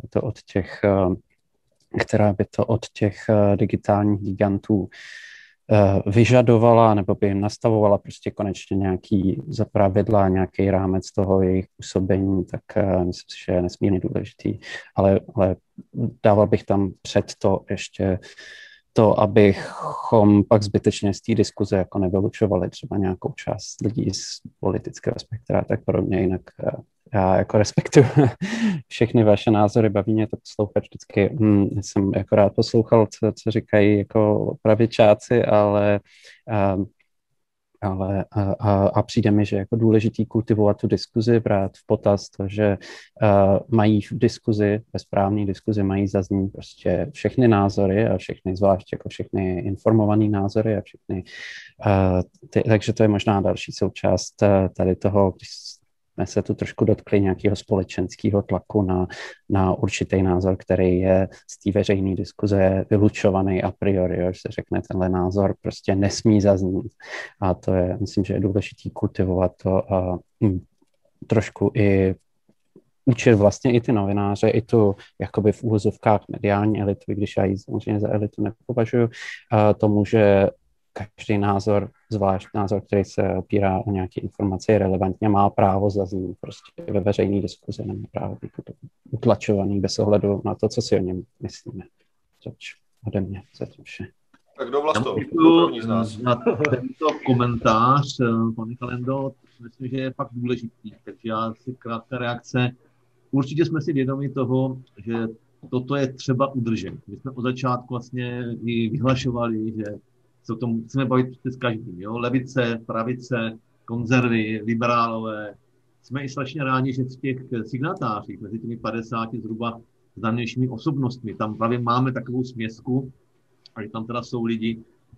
Speaker 10: by to od těch digitálních gigantů vyžadovala, nebo by jim nastavovala prostě konečně nějaký pravidla, nějaký rámec toho jejich působení, tak myslím si, že je nesmírně důležitý. Ale dával bych tam před to ještě to, abychom pak zbytečně z té diskuze jako nevylučovali třeba nějakou část lidí z politického spektra a tak podobně, jinak já jako respektuju všechny vaše názory, baví mě to poslouchat vždycky. Jsem jako rád poslouchal, co říkají jako pravičáci, ale přijde mi, že jako důležitý kultivovat tu diskuzi, brát v potaz to, že mají v diskuzi, ve správné diskuzi mají zaznít prostě všechny názory a všechny, zvlášť jako všechny informované názory a všechny, takže to je možná další součást tady toho, když jsme se tu trošku dotkli nějakého společenského tlaku na určitý názor, který je z té veřejné diskuze vylučovaný a priori, že se řekne, tenhle názor prostě nesmí zaznít. A to je, myslím, že je důležitý kultivovat to a trošku i učit vlastně i ty novináře, i tu jakoby v úvozovkách mediální elitu, když já ji samozřejmě za elitu nepovažuji, tomu, že každý názor, zvlášť názor, který se opírá o nějaké informace, relevantně má právo zaznít prostě ve veřejné diskuzi, nemá právo být utlačovaný bez ohledu na to, co si o něm myslíme. Což ode mě zatím vše.
Speaker 1: Tak kdo Vlasto?
Speaker 3: Děkuji za tento komentář, pane Kalendo, myslím, že je fakt důležitý, takže já si krátká reakce. Určitě jsme si vědomi toho, že toto je třeba udržet. My jsme od začátku vlastně i vyhlašovali, že se o tom chceme bavit s každým. Jo? Levice, pravice, konzervy, liberálové. Jsme i strašně rádi, že v těch signatářích, mezi těmi 50 zhruba známějšími osobnostmi, tam právě máme takovou směsku, a že tam teda jsou lidi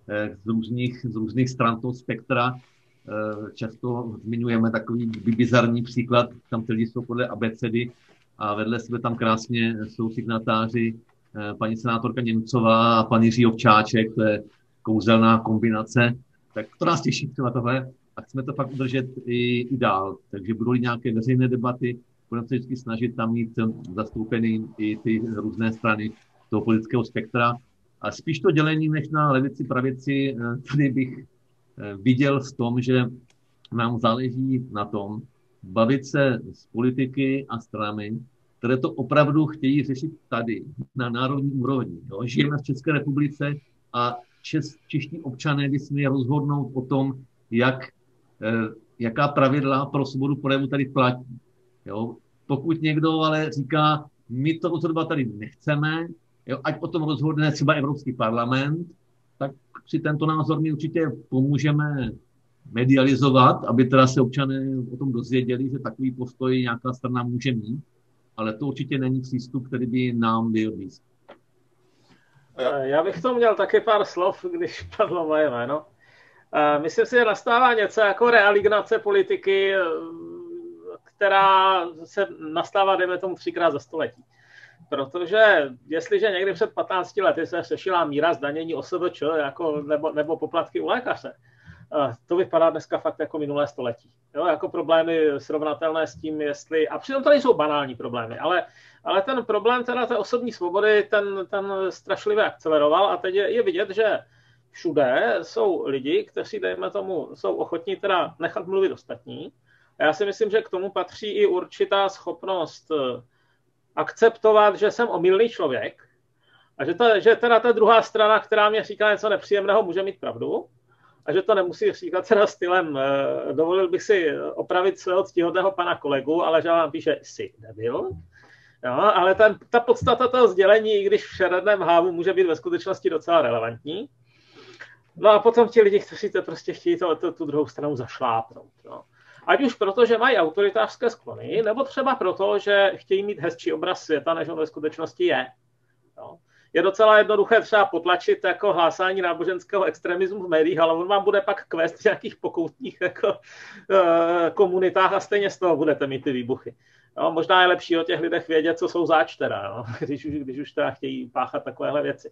Speaker 3: z různých stran toho spektra. Často zmiňujeme takový bizarní příklad, tam ty lidi jsou podle abecedy a vedle sebe tam krásně jsou signatáři paní senátorka Němcová a pan Jiří Ovčáček, to je kouzelná kombinace, tak to nás těší na tohle a chceme to fakt udržet i dál. Takže budou-li nějaké veřejné debaty, budeme se vždycky snažit tam mít zastoupený i ty různé strany toho politického spektra. A spíš to dělení než na levici, pravici, tady bych viděl v tom, že nám záleží na tom bavit se s politiky a stranami, které to opravdu chtějí řešit tady, na národní úrovni. Jo? Žijeme v České republice a čeští občané by se měli rozhodnout o tom, jak jaká pravidla pro svobodu projevu tady platí. Jo? Pokud někdo ale říká, my to rozhodovat tady nechceme, jo, ať o tom rozhodne třeba Evropský parlament, tak si tento názor my určitě pomůžeme medializovat, aby teda se občané o tom dozvěděli, že takový postoj nějaká strana může mít, ale to určitě není přístup, který by nám byl blízký.
Speaker 4: Já bych to měl taky pár slov, když padlo moje jméno. Myslím si, že nastává něco jako realignace politiky, která se nastává, dejme tomu, 3krát za století. Protože jestliže někdy před 15 lety se řešila míra zdanění OSVČ jako, nebo poplatky u lékaře, to vypadá dneska fakt jako minulé století. Jo, jako problémy srovnatelné s tím, jestli... A přitom to nejsou banální problémy, ale ten problém teda té osobní svobody, ten strašlivě akceleroval a teď je vidět, že všude jsou lidi, kteří, dejme tomu, jsou ochotní teda nechat mluvit ostatní. A já si myslím, že k tomu patří i určitá schopnost akceptovat, že jsem omylný člověk a že teda ta druhá strana, která mě říká něco nepříjemného, může mít pravdu a že to nemusí říkat teda stylem dovolil bych si opravit svého ctihodného pana kolegu, ale že vám píše jsi debil. Jo, ale ta podstata toho sdělení, i když v šeredném hávu, může být ve skutečnosti docela relevantní. No a potom ti lidi, kteří to prostě chtějí tu druhou stranu zašlápnout. No. Ať už proto, že mají autoritářské sklony, nebo třeba proto, že chtějí mít hezčí obraz světa, než on ve skutečnosti je. No. Je docela jednoduché třeba potlačit jako hlásání náboženského extremismu v médiích, ale on vám bude pak kvést v nějakých pokoutních jako, komunitách a stejně z toho budete mít ty výbuchy. No, možná je lepší o těch lidech vědět, co jsou zač teda, no, když už teda chtějí páchat takovéhle věci.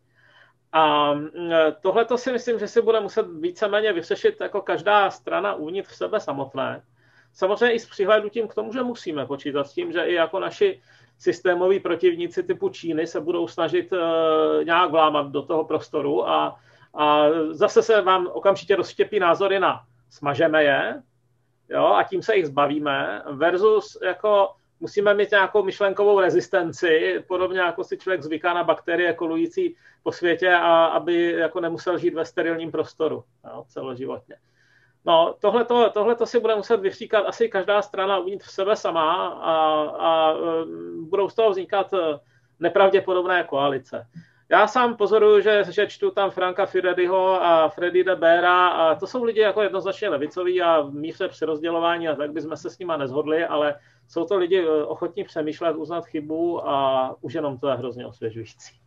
Speaker 4: A tohle to si myslím, že si bude muset víceméně vyřešit jako každá strana uvnitř sebe samotné. Samozřejmě i s přihlédnutím k tomu, že musíme počítat s tím, že i jako naši systémoví protivníci typu Číny se budou snažit nějak vlámat do toho prostoru a zase se vám okamžitě rozštěpí názory na smažeme je, jo, a tím se jich zbavíme, versus jako musíme mít nějakou myšlenkovou rezistenci, podobně jako si člověk zvyká na bakterie kolující po světě a aby jako nemusel žít ve sterilním prostoru, jo, celoživotně. No, tohleto si bude muset vyříkat asi každá strana uvnitř sebe sama a budou z toho vznikat nepravděpodobné koalice. Já sám pozoruju, že čtu tam Franka Firedyho a Freddy de Beera a to jsou lidi jako jednoznačně levicoví a v míře přerozdělování a tak bychom se s nima nezhodli, ale jsou to lidi ochotní přemýšlet, uznat chybu a už jenom to je hrozně osvěžující.